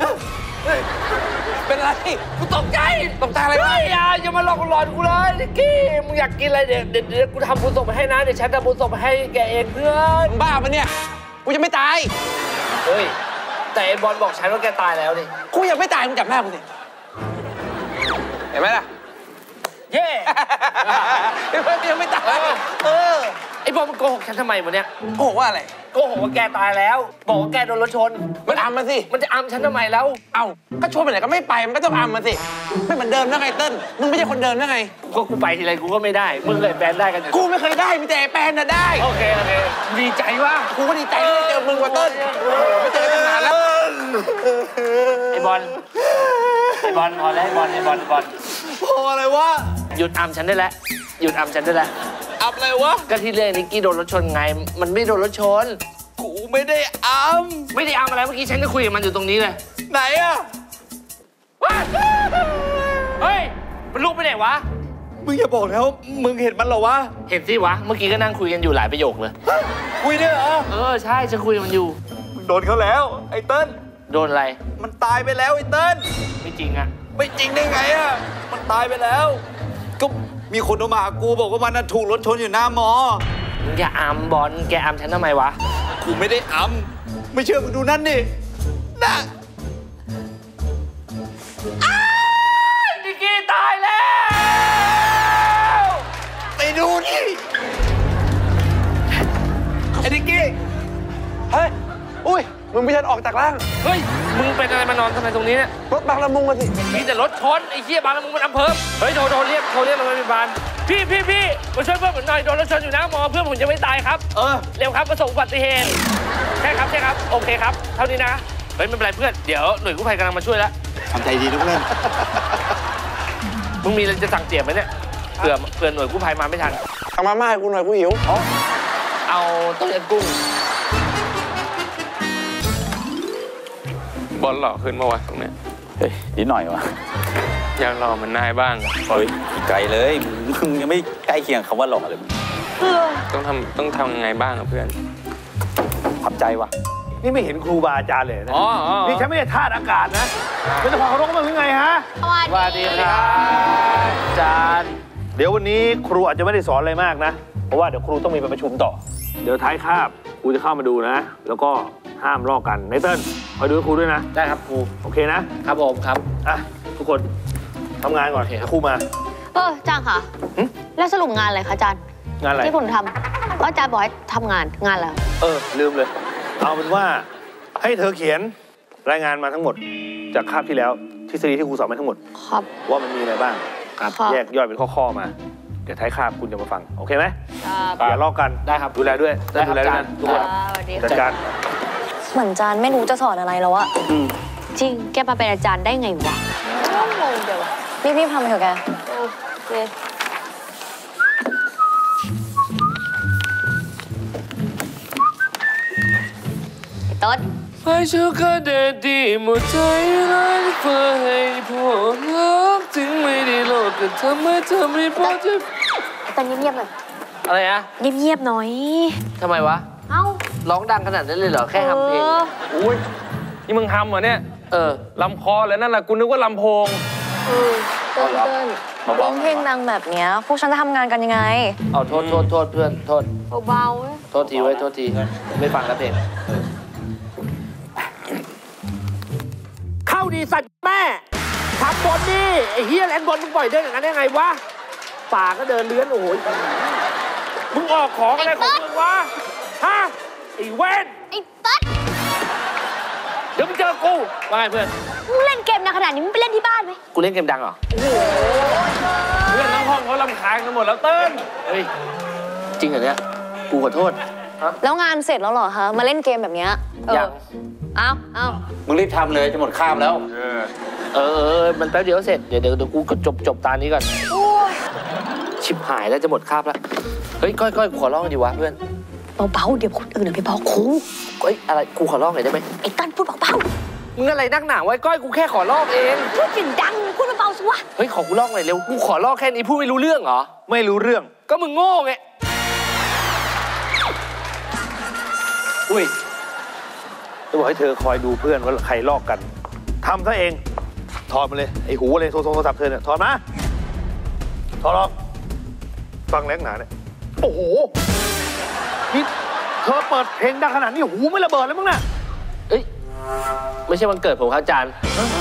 เป็นอะไรกูตกใจอะไรวะอย่ามาหลอกหลอนกูเลยนิกกี้มึงอยากกินอะไรเดี๋ยวกูทำบุญส่งไปให้นะเดี๋ยวฉันทำบุญส่งไปให้แกเองเพื่อนมึงบ้าปะเนี่ยกูจะไม่ตายเฮ้ยแต่ไอ้บอลบอกฉันว่าแกตายแล้วนี่กูยังไม่ตายมึงจับหน้ากูสิเห็นไหมล่ะเย่ยังไม่ตายไอ้บอลมันโกหกฉันทำไมวะเนี่ยโกหกว่าอะไรโกหกว่าแกตายแล้วบอกว่าแกโดนรถชนมันอำมาสิมันจะอำฉันทำไมแล้วเอ้าก็ชวนไปไหนก็ไม่ไปมันก็ต้องอำมาสิไม่เหมือนเดิมนะไงเติ้ลมึงไม่ใช่คนเดิมนะไงกูไปทีไรกูก็ไม่ได้มึงเลยแฟนได้กันอยู่กูไม่เคยได้มีแต่ไอ้แปนน่ะได้โอเคดีใจว่ะกูก็ดีใจที่ได้เจอมึงว่ะเติ้ลไม่เจอกันนานแล้วไอ้บอลพอแล้วไอ้บอลพออะไรวะหยุดอำฉันได้แล้วหยุดอำฉันได้แล้วอับอะไรวะก็ที่เรื่องนิกกี้โดนรถชนไงมันไม่โดนรถชนกูไม่ได้อัไม่ได้อำอะไรเมื่อกี้ฉันก็คุยกับมันอยู่ตรงนี้เลยไหนอะเฮ้ยมันลุกไปไหนวะมึงอย่าบอกแล้วมึงเห็นมันเหรอวะเห็นสิวะเมื่อกี้ก็นั่งคุยกันอยู่หลายประโยคเลยคุยเนี่ยเหรอใช่ฉันคุยกับมันอยู่มึงโดนเขาแล้วไอ้เติ้ลโดนอะไรมันตายไปแล้วไอ้เติ้ลไม่จริงอะไม่จริงได้ไงอะมันตายไปแล้ว ก็มีคนโทรมาหากูบอกว่ามันน่ะถูกรถชนอยู่หน้ามอมึงอย่าอำบอลแกอำฉันทำไมวะกูไม่ได้อัมไม่เชื่อมึงดูนั่นดิน่ะนิกกี้ตายแล้วไปดูดิไอ้นิกกี้เฮ้ยอุ้ยมึงไม่ทันออกจากร่างเฮ้ยมึงเป็นอะไรมานอนทำไมตรงนี้เนี่ยรถบางละมุงมาสิมีแต่รถชนไอ้เหี้ยบางละมุงมันอำเภอเฮ้ยโทรเรียกโรงพยาบาลพี่มาช่วยเพื่อนผมหน่อยโดนรถชนอยู่หน้าหมอเพื่อนผมจะไม่ตายครับเร็วครับประสบอุบัติเหตุใช่ครับโอเคครับเท่านี้นะเฮ้ยไม่เป็นไรเพื่อนเดี๋ยวหน่วยกู้ภัยกำลังมาช่วยแล้วทำใจดีนะเพื่อนมึงมีอะไรจะสั่งเสียไหมเนี่ยเผื่อหน่วยกู้ภัยมาไม่ทันเอามาม่าให้กูหน่อยกูหิวเอาต้มยำกุ้งบอลหล่อขึ้นเมื่อวานตรงเนี้ยเฮ้ยนิดหน่อยวะอยากหล่อเหมือนนายบ้างเฮ้ยไกลเลยมึงยังไม่ใกล้เคียงคำว่าหล่อเลยต้องทำยังไงบ้างอะเพื่อนขับใจวะนี่ไม่เห็นครูบาอาจารย์เลยนะ นี่ฉันไม่ได้ธาตุอากาศนะเป็นแต่ความเคารพกันมาหรือไงฮะสวัสดีครับอาจารย์ เดี๋ยววันนี้ครูอาจจะไม่ได้สอนอะไรมากนะ เพราะว่าเดี๋ยวครูต้องมีไปประชุมต่อ เดี๋ยวท้ายคาบครูจะเข้ามาดูนะ แล้วก็ห้ามลอกกันไนเติ้ลคอยดูให้ครูด้วยนะได้ครับครูโอเคนะครับผมครับอ่ะทุกคนทำงานก่อนครูมาอาจารย์ค่ะแล้วสรุปงานอะไรคะอาจารย์งานอะไรที่ผมทำอาจารย์บอกให้ทำงานอะไรลืมเลย เอาเป็นว่าให้เธอเขียนรายงานมาทั้งหมด จากคาบที่แล้วทฤษฎีที่ครูสอนมาทั้งหมดครับว่ามันมีอะไรบ้างครับแยกย่อยเป็นข้อๆมา เดี๋ยวท้ายคาบคุณจะมาฟัง โอเคไหมครับอย่าลอกกันได้ครับดูแลด้วยได้ครับดูแลด้วยนะทุกคนสวัสดีจัดค่ะการเหมือนจานไม่รู้จะสอนอะไรแล้วอะจริงแกมาเป็นอาจารย์ได้ไงวะงงเดี๋ยวรีบทำไปเถอะแกโอเคไอ้ต้นไปเชื่อก็เด็ดดีหมดใจรักเพื่อให้พ่อรักถึงไม่ได้โลกก็ทำให้เธอไม่พอจะตอนเงียบๆหน่อยอะไรอะเงียบๆหน่อยทำไมวะเอ้าร้องดังขนาดนั้นเลยเหรอแค่ทำเพลงอุ้ยนี่มึงทำเหรอเนี่ยลำคอเลยนั่นแหละกูนึกว่าลำโพงเติ้ลร้องเพลงดังแบบเนี้ยพวกฉันจะทำงานกันยังไงเอาโทษเพื่อนโทษเบาๆเว้ยโทษทีไว้ยโทษทีไม่ฟังแล้วเพลงเข้าดีสัตว์แม่ทำบนดิไอ้เฮียแลนบนมึงปล่อยเดินอย่างนั้นได้ไงวะป่าก็เดินเลื้อนโอ้โหมึงออกของอะไรของมึงวะฮะไอ้เว้นไอ้ตั๊ดเดี๋ยวมึงเจอกูว่าไงเพื่อนมึงเล่นเกมนะขนาดนี้มึงไปเล่นที่บ้านไหมกูเล่นเกมดังเหรอเพื่อนทั้งห้องเขาลำคาญกันหมดแล้วเติ้ลเฮ้ยจริงเหรอเนี่ยกูขอโทษแล้วงานเสร็จแล้วเหรอคะมาเล่นเกมแบบเนี้ยยังเอามึงรีบทำเลยจะหมดคาบแล้วมันแป๊บเดียวเสร็จเดี๋ยวกูก็จบตานี้ก่อนชิบหายแล้วจะหมดคาบแล้วเฮ้ยก้อยขอร้องดีวะเพื่อนเบาๆเดี๋ยวคนอื่นไปบอกครูเฮ้ยอะไรกูขอร้องหน่อยได้ไหมไอ้ตั้นพูดเบามึงอะไรนักหนาไว้ก้อยกูแค่ขอลอกเองพูดเสียงดังพูดเบาๆสิวะเฮ้ยขอกูลอกหน่อยเร็วกูขอลอกแค่นี้พูดไม่รู้เรื่องเหรอไม่รู้เรื่องก็มึงโง่ไงอุ้ยจะบอกให้เธอคอยดูเพื่อนว่าใครลอกกันทำซะเองถอดมาเลยไอ้หูเลยโทรศัพท์เธอเนี่ยถอดมาถอดออกฟังแรงหนาเนี่ยโอ้โหนี่เธอเปิดเพลงดังขนาดนี้หูไม่ระเบิดเลยมั้งน่ะเอ้ยไม่ใช่วันเกิดผมครับอาจารย์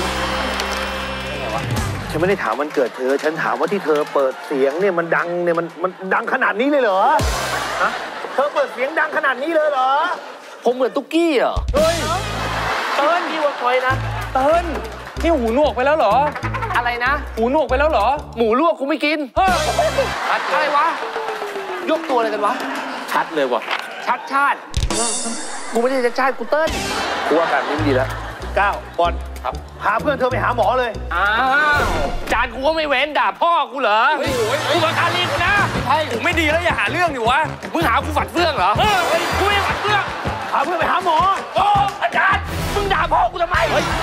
ฉันไม่ได้ถามวันเกิดเธอฉันถามว่าที่เธอเปิดเสียงเนี่ยมันดังเนี่ยมันดังขนาดนี้เลยเหรอฮะเธอเปิดเสียงดังขนาดนี้เลยเหรอผมเหมือนตุ๊กกี้เหรอเฮ้ยเติ้ลพี่ว่าคอยนะเติ้ลนี่หูหนวกไปแล้วเหรออะไรนะหูหนวกไปแล้วเหรอหมูลวกกูไม่กินเฮ้ยอะไรวะ ยกตัวอะไรกันวะชัดเลยว่ะชัดชาติ กูไม่ใช่ชัดชาติกูเติ้ลกูว่าการนี้ดีแล้วก้าวบอลครับพาเพื่อนเธอไปหาหมอเลยอ้าวจานกูก็ไม่เว้นด่าพ่อกูเหรอกูมาการีกูนะใช่ไม่ดีแล้วอย่าหาเรื่องดิวะมึงหากูฝัดเฟื่องเหรอกูไม่ฝัดเฟื่องพาเพื่อนไปหาหมอโอ้อาจารย์มึงด่าพ่อกูทำไม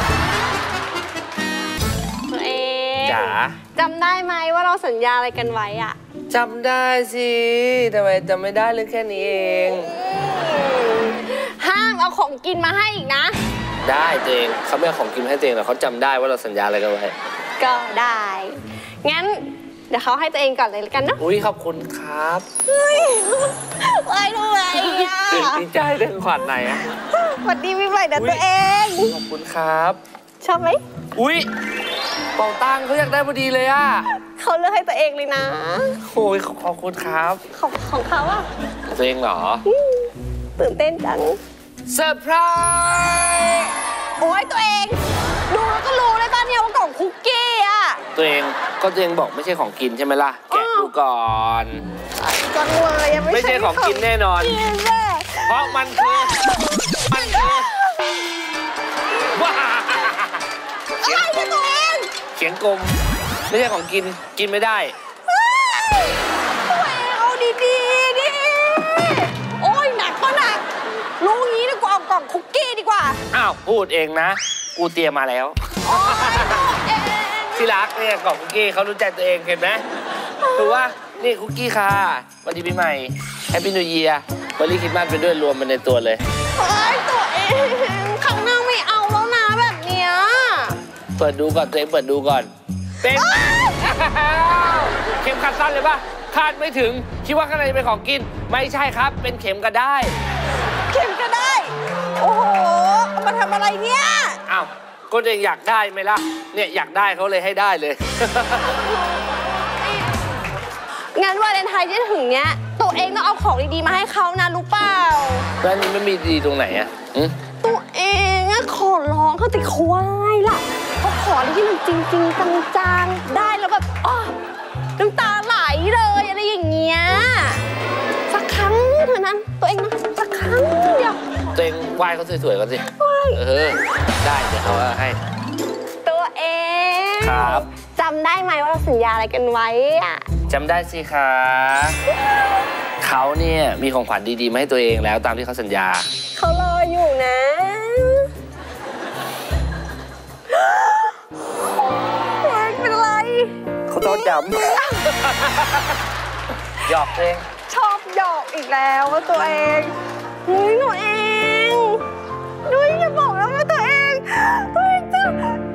ตัวเองจ๋าจำได้ไหมว่าเราสัญญาอะไรกันไว้อะจำได้สิทำไมจำไม่ได้เรื่องแค่นี้เองห้ามเอาของกินมาให้อีกนะได้ตัวเองเขาไม่เอาของกินให้ตัวเองหรอกเขาจำได้ว่าเราสัญญาอะไรกันไว้ก็ได้ งั้นเดี๋ยวเขาให้ตัวเองก่อนเลยแล้วกันเนาะอุ้ยขอบคุณครับเฮ้ยไว้ด้วยอ่ะดีใจเรื่องขวัญไหนอะสวัสดีพี่ใหม่นะตัวเองขอบคุณครับชอบไหมอุ้ยเป่าตังเขาอยากได้พอดีเลยอะเขาเลือกให้ตัวเองเลยนะโอ้ยขอบคุณครับของเขาอะตัวเองเหรอตื่นเต้นจังเซอร์ไพรส์โอ้ยตัวเองดูแล้วก็รู้เลยป่ะเนี่ยว่ากล่องคุกกี้อะตัวเองก็ตัวเองบอกไม่ใช่ของกินใช่ไหมล่ะแกะดูก่อนจังเลยยังไม่ใช่ของกินแน่นอนกินแน่เพราะมันคือว้าอะไรเนี่ยตัวเองเขียงกลมไม่ใช่ของกินกินไม่ได้ตัวเองเอาดีๆดิโอ้ยหนักก็หนักรู้งี้ดีกว่าเอากล่องคุกกี้ดีกว่าอ้าวพูดเองนะ กูเตรียมมาแล้วโอ้ยตัวเองที่รักเนี่ยกล่องคุกกี้เขารู้ใจตัวเองเห็นไหมคือว่านี่คุกกี้ค่ะวันดีปีใหม่แฮปปี้นิวเยียร์วันนี้คริสต์มาสไปด้วยรวมมันในตัวเลยเฮ้ยตัวเองครั้งหน้าไม่เอาแล้วนะแบบเนี้ยเปิดดูก่อนตัวเองเปิดดูก่อนเป็นเข็มขัดสั้นเลยป่ะคาดไม่ถึงคิดว่าข้างในเป็นของกินไม่ใช่ครับเป็นเข็มกระได้เข็มก็ได้ โอ้โหเอามาทำอะไรเนี่ยอ้าวก็ตัวเองอยากได้ไหมล่ะเนี่ยอยากได้เขาเลยให้ได้เลยงั้นวาเลนไทน์ที่จะถึงเนี้ยตัวเองต้องเอาของดีๆมาให้เขานะรู้เปล่าแล้วนี่ไม่มีดีตรงไหนอะตัวเองอะขอร้องเขาติควายล่ะเขาขออะไรที่มันจริงๆจังๆได้แล้วแบบอ้อน้ำตาไหลเลยอะไรอย่างเงี้ยสักครั้งเท่านั้นตัวเองนะสักครั้งเดียวตัวเองไหว้เขาสวยๆก่อนสิได้เดี๋ยวเขาให้ตัวเองครับจำได้ไหมว่าเราสัญญาอะไรกันไว้อะจำได้สิคะเขาเนี่ยมีของขวัญดีๆมาให้ตัวเองแล้วตามที่เขาสัญญาเขารออยู่นะไม่เป็นไรเขาต้องจำหยอกเองชอบหยอกอีกแล้วว่าตัวเองเฮ้ยหนูเองหนูอย่าบอกแล้วนะตัวเองตัวเองจะ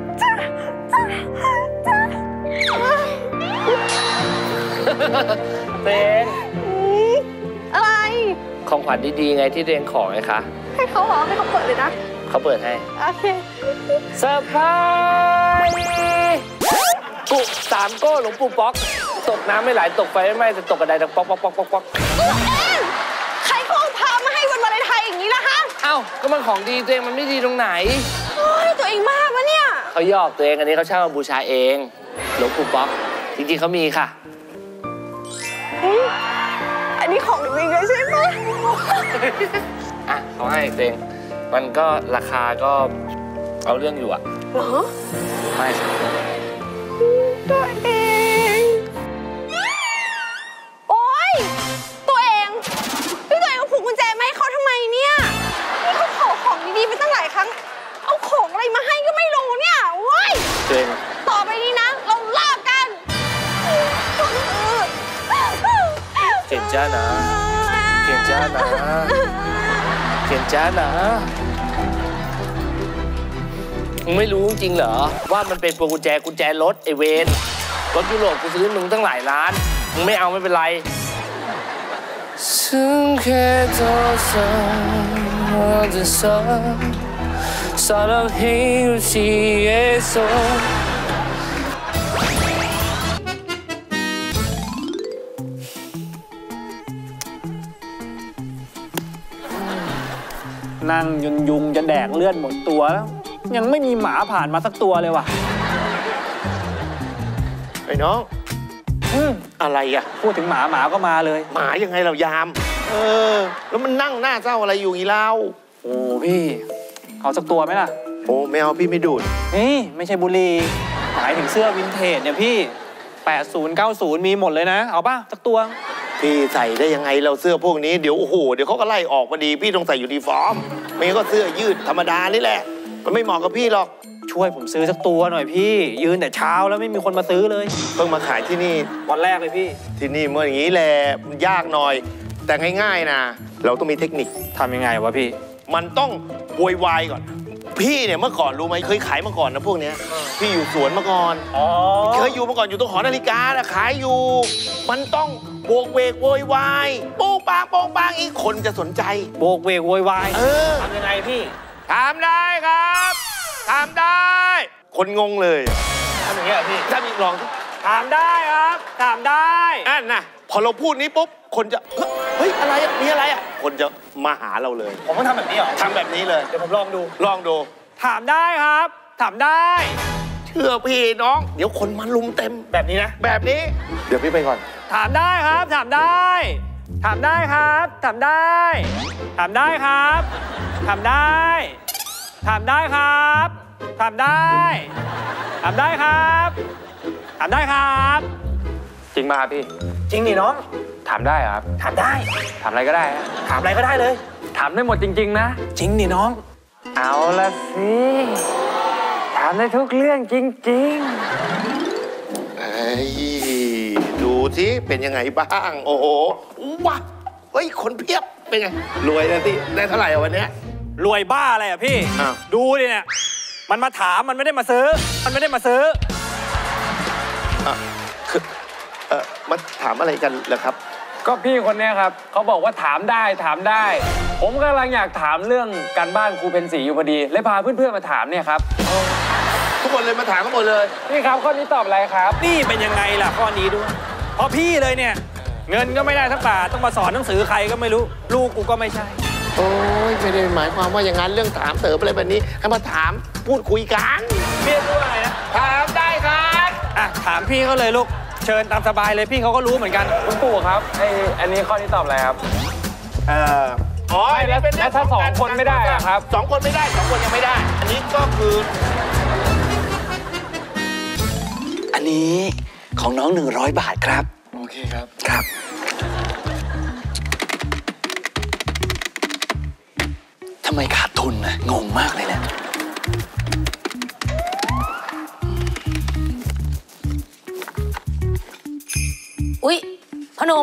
เองอะไรของขวัญดีๆไงที่ตัวเองขอไงคะให้เขาเหรอให้เขาเปิดเลยนะเขาเปิดให้โอเคเซอร์ไพรส์ปุ๊บ3 โก้หลวงปู่ป๊อกตกน้ำไม่ไหลตกไฟไม่ไหม้แต่ตกกระไดดังป๊อกป๊อกป๊อกป๊อกป๊อกตัวเองใครเขาเอาพามาให้วันวาเลนไทน์อย่างนี้ล่ะฮะเอ้าก็มันของดีตัวเองมันไม่ดีตรงไหนโอ้ยตัวเองมากวะเนี่ยเขาหยอกตัวเองอันนี้เขาเช่ามาบูชาเองหลวงปู่ป๊อกจริงๆเขามีค่ะอันนี้ของจริงเลยใช่ไหมอ่ะเขาให้ตัวเองมันก็ราคาก็เอาเรื่องอยู่อะเหรอไม่ครับตัวเองโอ๊ยตัวเองพี่ตัวเองเอาผูกกุญแจมาให้เขาทำไมเนี่ยนี่เขาขอของดีๆไปตั้งหลายครั้งเอาของอะไรมาให้นะเขียนจ้านะเขียนจ้านะมึงไม่รู้จริงเหรอว่ามันเป็นพวงกุญแจรถไอเวนรถยุโรปกูซื้อมึงตั้งหลายล้านมึงไม่เอาไม่เป็นไรฉันแค่ตัวฉันจะสักสารให้รู้สิเอโซนั่งยุงจะแดกเลือดหมดตัวแล้วยังไม่มีหมาผ่านมาสักตัวเลยว่ะไอ้น้องอะไรอ่ะพูดถึงหมาก็มาเลยหมายังไงเรายามแล้วมันนั่งหน้าเศร้าอะไรอยู่อีเล่าโอ้พี่เอาสักตัวไหมล่ะโอ้ไม่เอาพี่ไม่ดูดนี่ไม่ใช่บุหรี่หมายถึงเสื้อวินเทจเนี่ยพี่80 90มีหมดเลยนะเอาป่ะสักตัวพี่ใส่ได้ยังไงเราเสื้อพวกนี้เดี๋ยวโอ้โหเดี๋ยวเขาก็ไล่ออกพอดีพี่ต้องใส่ยูนิฟอร์มไม่งั้นก็เสื้อยืดธรรมดานี่แหละมันไม่เหมาะกับพี่หรอกช่วยผมซื้อสักตัวหน่อยพี่ยืนแต่เช้าแล้วไม่มีคนมาซื้อเลยเพิ่งมาขายที่นี่วันแรกเลยพี่ที่นี่เมื่ออย่างนี้แหละยากหน่อยแต่ง่ายๆนะเราต้องมีเทคนิคทำยังไงวะพี่มันต้องโวยวายก่อนพี่เนี่ยเมื่อก่อนรู้ไหมเคยขายมาก่อนนะพวกเนี้ยพี่อยู่สวนมาก่อนเคยอยู่มาก่อนอยู่ตรงหอนาฬิกานะขายอยู่มันต้องโบกเวกโวยวายโป้งปางอีกคนจะสนใจโบกเวกโวยวายทำยังไงพี่ทำได้ครับทำได้คนงงเลยทำอย่างเงี้ยพี่ถ้ามีลองถามได้ครับถามได้นั่นนะพอเราพูดนี้ปุ๊บคนจะเฮ้ยอะไรมีอะไรอ่ะคนจะมาหาเราเลยผมต้องทำแบบนี้เหรอทำแบบนี้เลยเดี๋ยวผมลองดูถามได้ครับถามได้เชื่อพี่น้องเดี๋ยวคนมาลุมเต็มแบบนี้นะแบบนี้เดี๋ยวพี่ไปก่อนถามได้ครับถามได้ถามได้ครับถามได้ถามได้ครับถามได้ถามได้ครับถามได้ถามได้ครับถามได้ครับจริงมาพี่จริงนี่น้องถามได้ครับถามได้ถามอะไรก็ได้ถามอะไรก็ได้เลยถามได้หมดจริงๆนะจริงนี่น้องเอาละสิถามได้ทุกเรื่องจริงๆดูสิเป็นยังไงบ้างโอ้โหว้าเฮ้ยคนเพียบเป็นไงรวยนะที่ได้เท่าไหร่วันนี้รวยบ้าอะไรอ่ะพี่ดูดิเนี่ยมันมาถามมันไม่ได้มาซื้อคือมาถามอะไรกันเหรอครับก็พี่คนนี้ครับเขาบอกว่าถามได้ผมกำลังอยากถามเรื่องการบ้านครูเพนสีอยู่พอดีเลยพาเพื่อนๆมาถามเนี่ยครับทุกคนเลยมาถามกันหมดเลยนี่ครับข้อนี้ตอบอะไรครับนี่เป็นยังไงล่ะข้อนี้ด้วยเพราะพี่เลยเนี่ยเงินก็ไม่ได้สักบาทต้องมาสอนหนังสือใครก็ไม่รู้ลูกกูก็ไม่ใช่โอ้ยไม่ได้หมายความว่าอย่างนั้นเรื่องถามเติบอะไรแบบนี้ให้มาถามพูดคุยกันพี่พูดอะไรนะถามได้ครับถามพี่เขาเลยลูกเชิญตามสบายเลยพี่เขาก็รู้เหมือนกันคุณปู่ครับอันนี้ข้อนี้ตอบอะไรครับอ๋อแล้วถ้า2 คนไม่ได้อะครับ 2 คนไม่ได้2 คนยังไม่ได้อันนี้ก็คืออันนี้ของน้อง100 บาทครับโอเคครับครับทำไมขาดทุนนะงงมากเลยเนี่ยอุ๊ยพ่อหนุ่ม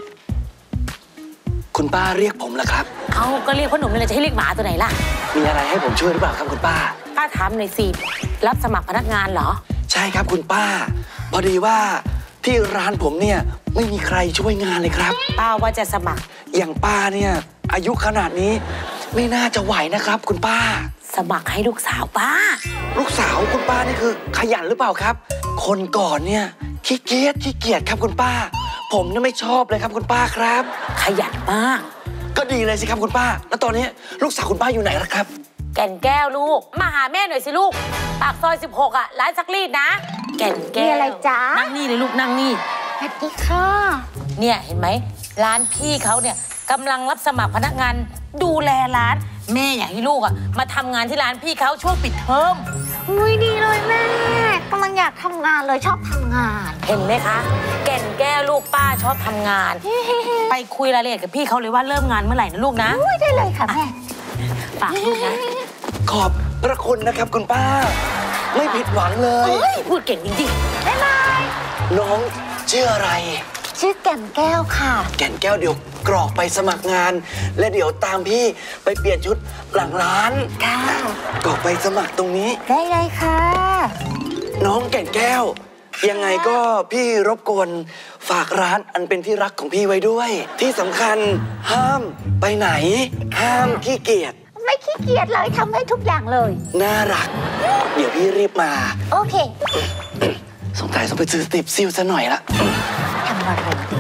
คุณป้าเรียกผมเหรอครับเอาก็เรียกพ่อหนุ่มนี่แหละจะให้เรียกหมาตัวไหนล่ะมีอะไรให้ผมช่วยหรือเปล่าครับคุณป้าป้าถามหน่อยสิรับสมัครพนักงานเหรอใช่ครับคุณป้าพอดีว่าที่ร้านผมเนี่ยไม่มีใครช่วยงานเลยครับป้าว่าจะสมัครอย่างป้าเนี่ยอายุขนาดนี้ไม่น่าจะไหวนะครับคุณป้าสมัครให้ลูกสาวป้าลูกสาวคุณป้านี่คือขยันหรือเปล่าครับคนก่อนเนี่ยขี้เกียจครับคุณป้าผมเนี่ยไม่ชอบเลยครับคุณป้าครับขยันมากก็ดีเลยสิครับคุณป้าแล้วตอนนี้ลูกสาวคุณป้าอยู่ไหนล่ะครับแก่นแก้วลูกมาหาแม่หน่อยสิลูกปากซอย16ร้านซักรีดนะแก่นแก้วมีอะไรจ๊ะนั่งนี่เลยลูกนั่งนี่สวัสดีค่ะเนี่ยเห็นไหมร้านพี่เขาเนี่ยกำลังรับสมัครพนักงานดูแลร้านแม่อยากให้ลูกมาทำงานที่ร้านพี่เขาช่วงปิดเทอมอุ้ยดีเลยแม่กำลังอยากทำงานเลยชอบทำงานเห็นไหมคะแก่นแก้วลูกป้าชอบทำงานไปคุยรายละเอียดกับพี่เขาเลยว่าเริ่มงานเมื่อไหร่นะลูกนะได้เลยค่ะแม่ฝากลูกนะขอบพระคุณนะครับคุณป้าไม่ผิดหวังเลยพูดเก่งจริงๆบ๊ายบายน้องชื่ออะไรชื่อแก่นแก้วค่ะแก่นแก้วเดี๋ยวกรอกไปสมัครงาน และเดี๋ยวตามพี่ไปเปลี่ยนชุดหลังร้านค่ะกรอกไปสมัครตรงนี้ได้เลยค่ะน้องแก่นแก้ว ยังไงก็พี่รบกวนฝากร้านอันเป็นที่รักของพี่ไว้ด้วย ที่สำคัญห้ามไปไหน ห้ามขี้เกียจไม่ขี้เกียจเลยทำได้ทุกอย่างเลยน่ารักเดี๋ยวพี่รีบมาโอเคสงสัยต้องไปซื้อสติปซิลซะหน่อยละทำอะไรดี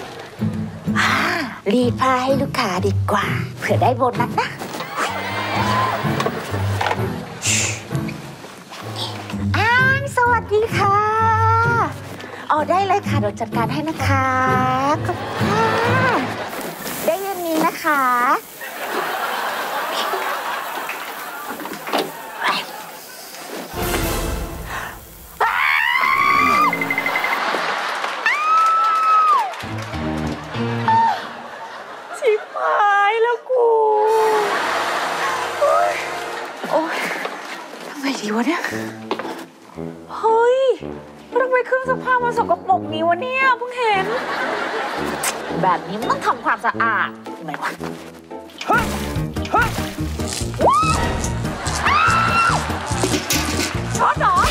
รีดผ้าให้ลูกค้าดีกว่าเผื่อได้โบนัสนะสวัสดีค่ะได้เลยค่ะเดี๋ยวจัดการให้นะคะขอบคุณค่ะได้เย็นนี้นะคะชิบหายแล้วกูโอ๊ยทำไงดีวะเนี่ยเฮ้ยทำไมเครื่องซักผ้ามันสกปรกนี้วะเนี่ยเพิ่งเห็นแบบนี้มันต้องทำความสะอาดทำไมวะช็อตเหรอ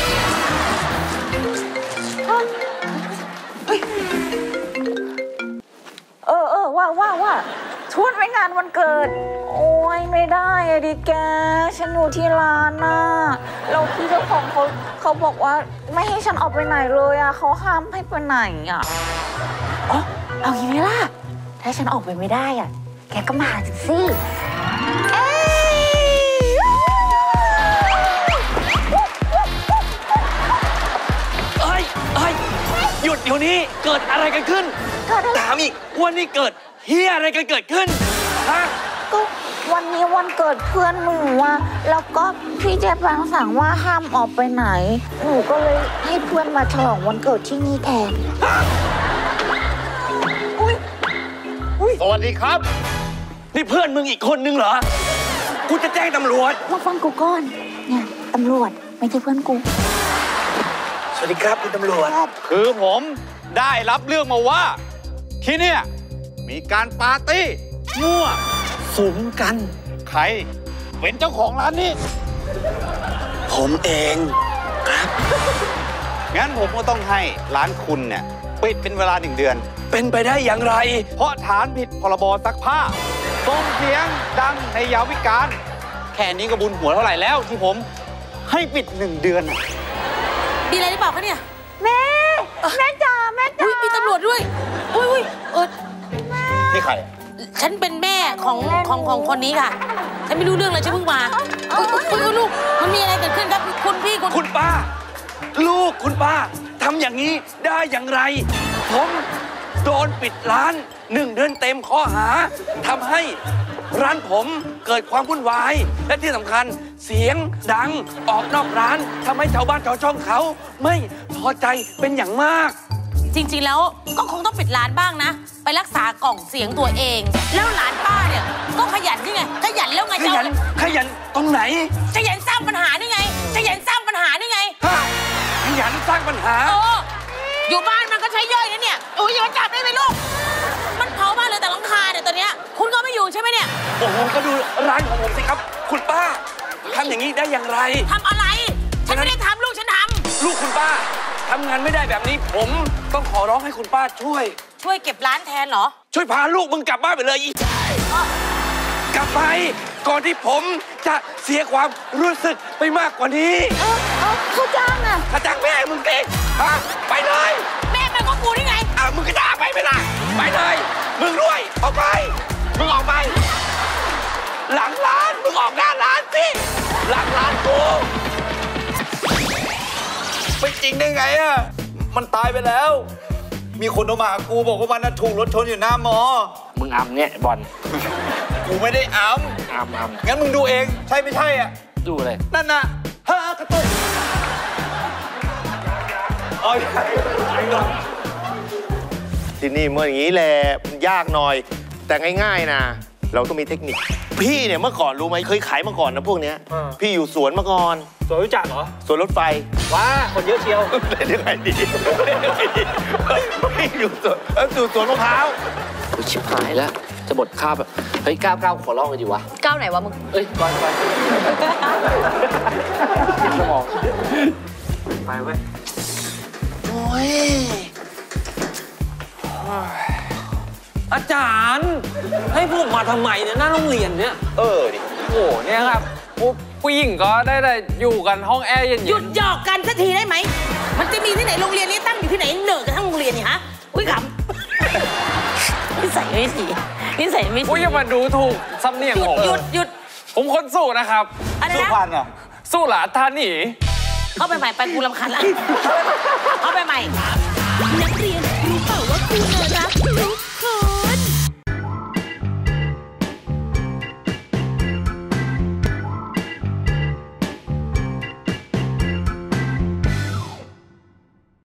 ว่าชวนไปงานวันเกิดโอ้ยไม่ได้อะดิแกฉันอยู่ที่ร้านน่ะแล้วพี่เจ้าของเขาบอกว่าไม่ให้ฉันออกไปไหนเลยอะเขาห้ามให้ไปไหนอะเอาอย่างนี้ล่ะถ้าฉันออกไปไม่ได้อะแกก็มาสิหยุดเดี๋ยวนี้เกิดอะไรกันขึ้นถามอีกวันนี้เกิดเฮียอะไรกันเกิดขึ้นฮะก็วันนี้วันเกิดเพื่อนหนูอะแล้วก็พี่เจ๊แปงสั่งว่าห้ามออกไปไหนหนูก็เลยให้เพื่อนมาฉลองวันเกิดที่นี่แทนสวัสดีครับนี่เพื่อนมึงอีกคนนึงเหรอกูจะแจ้งตำรวจมาฟังกูก่อนเนี่ยตำรวจไม่ใช่เพื่อนกูสวัสดีครับคุณตำรวจคือผมได้รับเรื่องมาว่าที่เนี่ยมีการปาร์ตี้มั่วสุมกันใครเป็นเจ้าของร้านนี้ผมเองครับงั้นผมก็ต้องให้ร้านคุณเนี่ยปิดเป็นเวลา1 เดือนเป็นไปได้อย่างไรเพราะฐานผิดพรบซักผ้าส่งเสียงดังในยามวิกาลแค่นี้ก็บุญหัวเท่าไหร่แล้วที่ผมให้ปิด1 เดือนมีอะไรหรือเปล่าคะเนี่ยแม่จ๋ามีตำรวจด้วยอุ้ยนี่ใครฉันเป็นแม่ของคนนี้ค่ะฉันไม่รู้เรื่องเลยฉันเพิ่งมาลูกมันมีอะไรเกิดขึ้นครับคุณป้าลูกคุณป้าทำอย่างนี้ได้อย่างไรผมโดนปิดร้าน1 เดือนเต็มข้อหาทำให้ร้านผมเกิดความวุ่นวายและที่สำคัญเสียงดังออกนอกร้านทำให้ชาวบ้านชาวช่องเขาไม่พอใจเป็นอย่างมากจริงๆแล้วก็คงต้องปิดร้านบ้างนะไปรักษากล่องเสียงตัวเองแล้วหลานป้าเนี่ยก็ขยันนี่ไงขยันแล้วไงขยันตรงไหนขยันสร้างปัญหานี่ไงขยันสร้างปัญหานี่ไงขยันสร้างปัญหาอยู่บ้านมันก็ใช้ย่อยนะเนี่ยอย่ามาจับได้ไหมลูกมันเผาบ้านเลยแต่หลังคาเนี่ยตอนเนี้ยคุณก็ไม่อยู่ใช่ไหมเนี่ยโอ้โหก็ดูร้านของผมสิครับคุณป้าทำอย่างนี้ได้อย่างไรทำอะไรฉันไม่ได้ทำลูกฉันทำลูกคุณป้าทำงานไม่ได้แบบนี้ผมต้องขอร้องให้คุณป้าช่วยเก็บร้านแทนเหรอช่วยพาลูกมึงกลับบ้านไปเลยกลับไปก่อนที่ผมจะเสียความรู้สึกไปมากกว่านี้เขาจ้างอะถ้าจ้างแม่มึงเองไปเลยแม่มันก็กูนี่ไงมึงก็ด่าไปไม่ได้ไปเลยมึงด้วยออกไปมึงออกไปหลังร้านมึงออกหน้าร้านสิหลังร้านกูไม่จริงได้ไงอะมันตายไปแล้วมีคนโทรมาหากูบอกว่ามันถูกรถชนอยู่หน้ามอมึงอำเนี่ยบอลกูไม่ได้อำงั้นมึงดูเองใช่ไม่ใช่อ่ะดูเลยนั่นน่ะกระตุกที่นี่เมื่ออย่างนี้แหละมันยากหน่อยแต่ง่ายๆนะเราต้องมีเทคนิค พี่เนี่ยเมื่อก่อนรู้ไหมเคยขายมาก่อนนะพวกเนี้ยพี่อยู่สวนมาก่อนสวนรู้จักเหรอสวนรถไฟว้าคนเยอะเชียวเล่นยังไงดีพี่อยู่สวนมะพร้าวโอ้ยชิบหายแล้ว จะหมดคาบแบบเฮ้ยก้าวขอร้องกันดีวะก้าวไหนวะมึงเอ้ยไปสมองไปเว้ยโอ้ย อาจารย์ ให้พวกมาทำไมเนี่ยหน้าโรงเรียนเนี่ยดิโอ้โหเนี่ยครับผู้หญิงก็ได้แต่อยู่กันห้องแอร์เย็นๆหยุดหยอกกันสักทีได้ไหม มันจะมีที่ไหนโรงเรียนนี้ตั้งอยู่ที่ไหนเหนือกันทั้งโรงเรียนนี่ฮะ อุ้ยขำนิสัยไม่สีนิสัยไม่สีอุ้ยอย่ามาดูถูกสำเนียงผมหยุดผมคนสู้นะครับอะไรนะสู้พันอ่ะสู้หลานท่าหนีเข้าไปใหม่ไปกูรำคาญละเข้าไปใหม่นักเรียน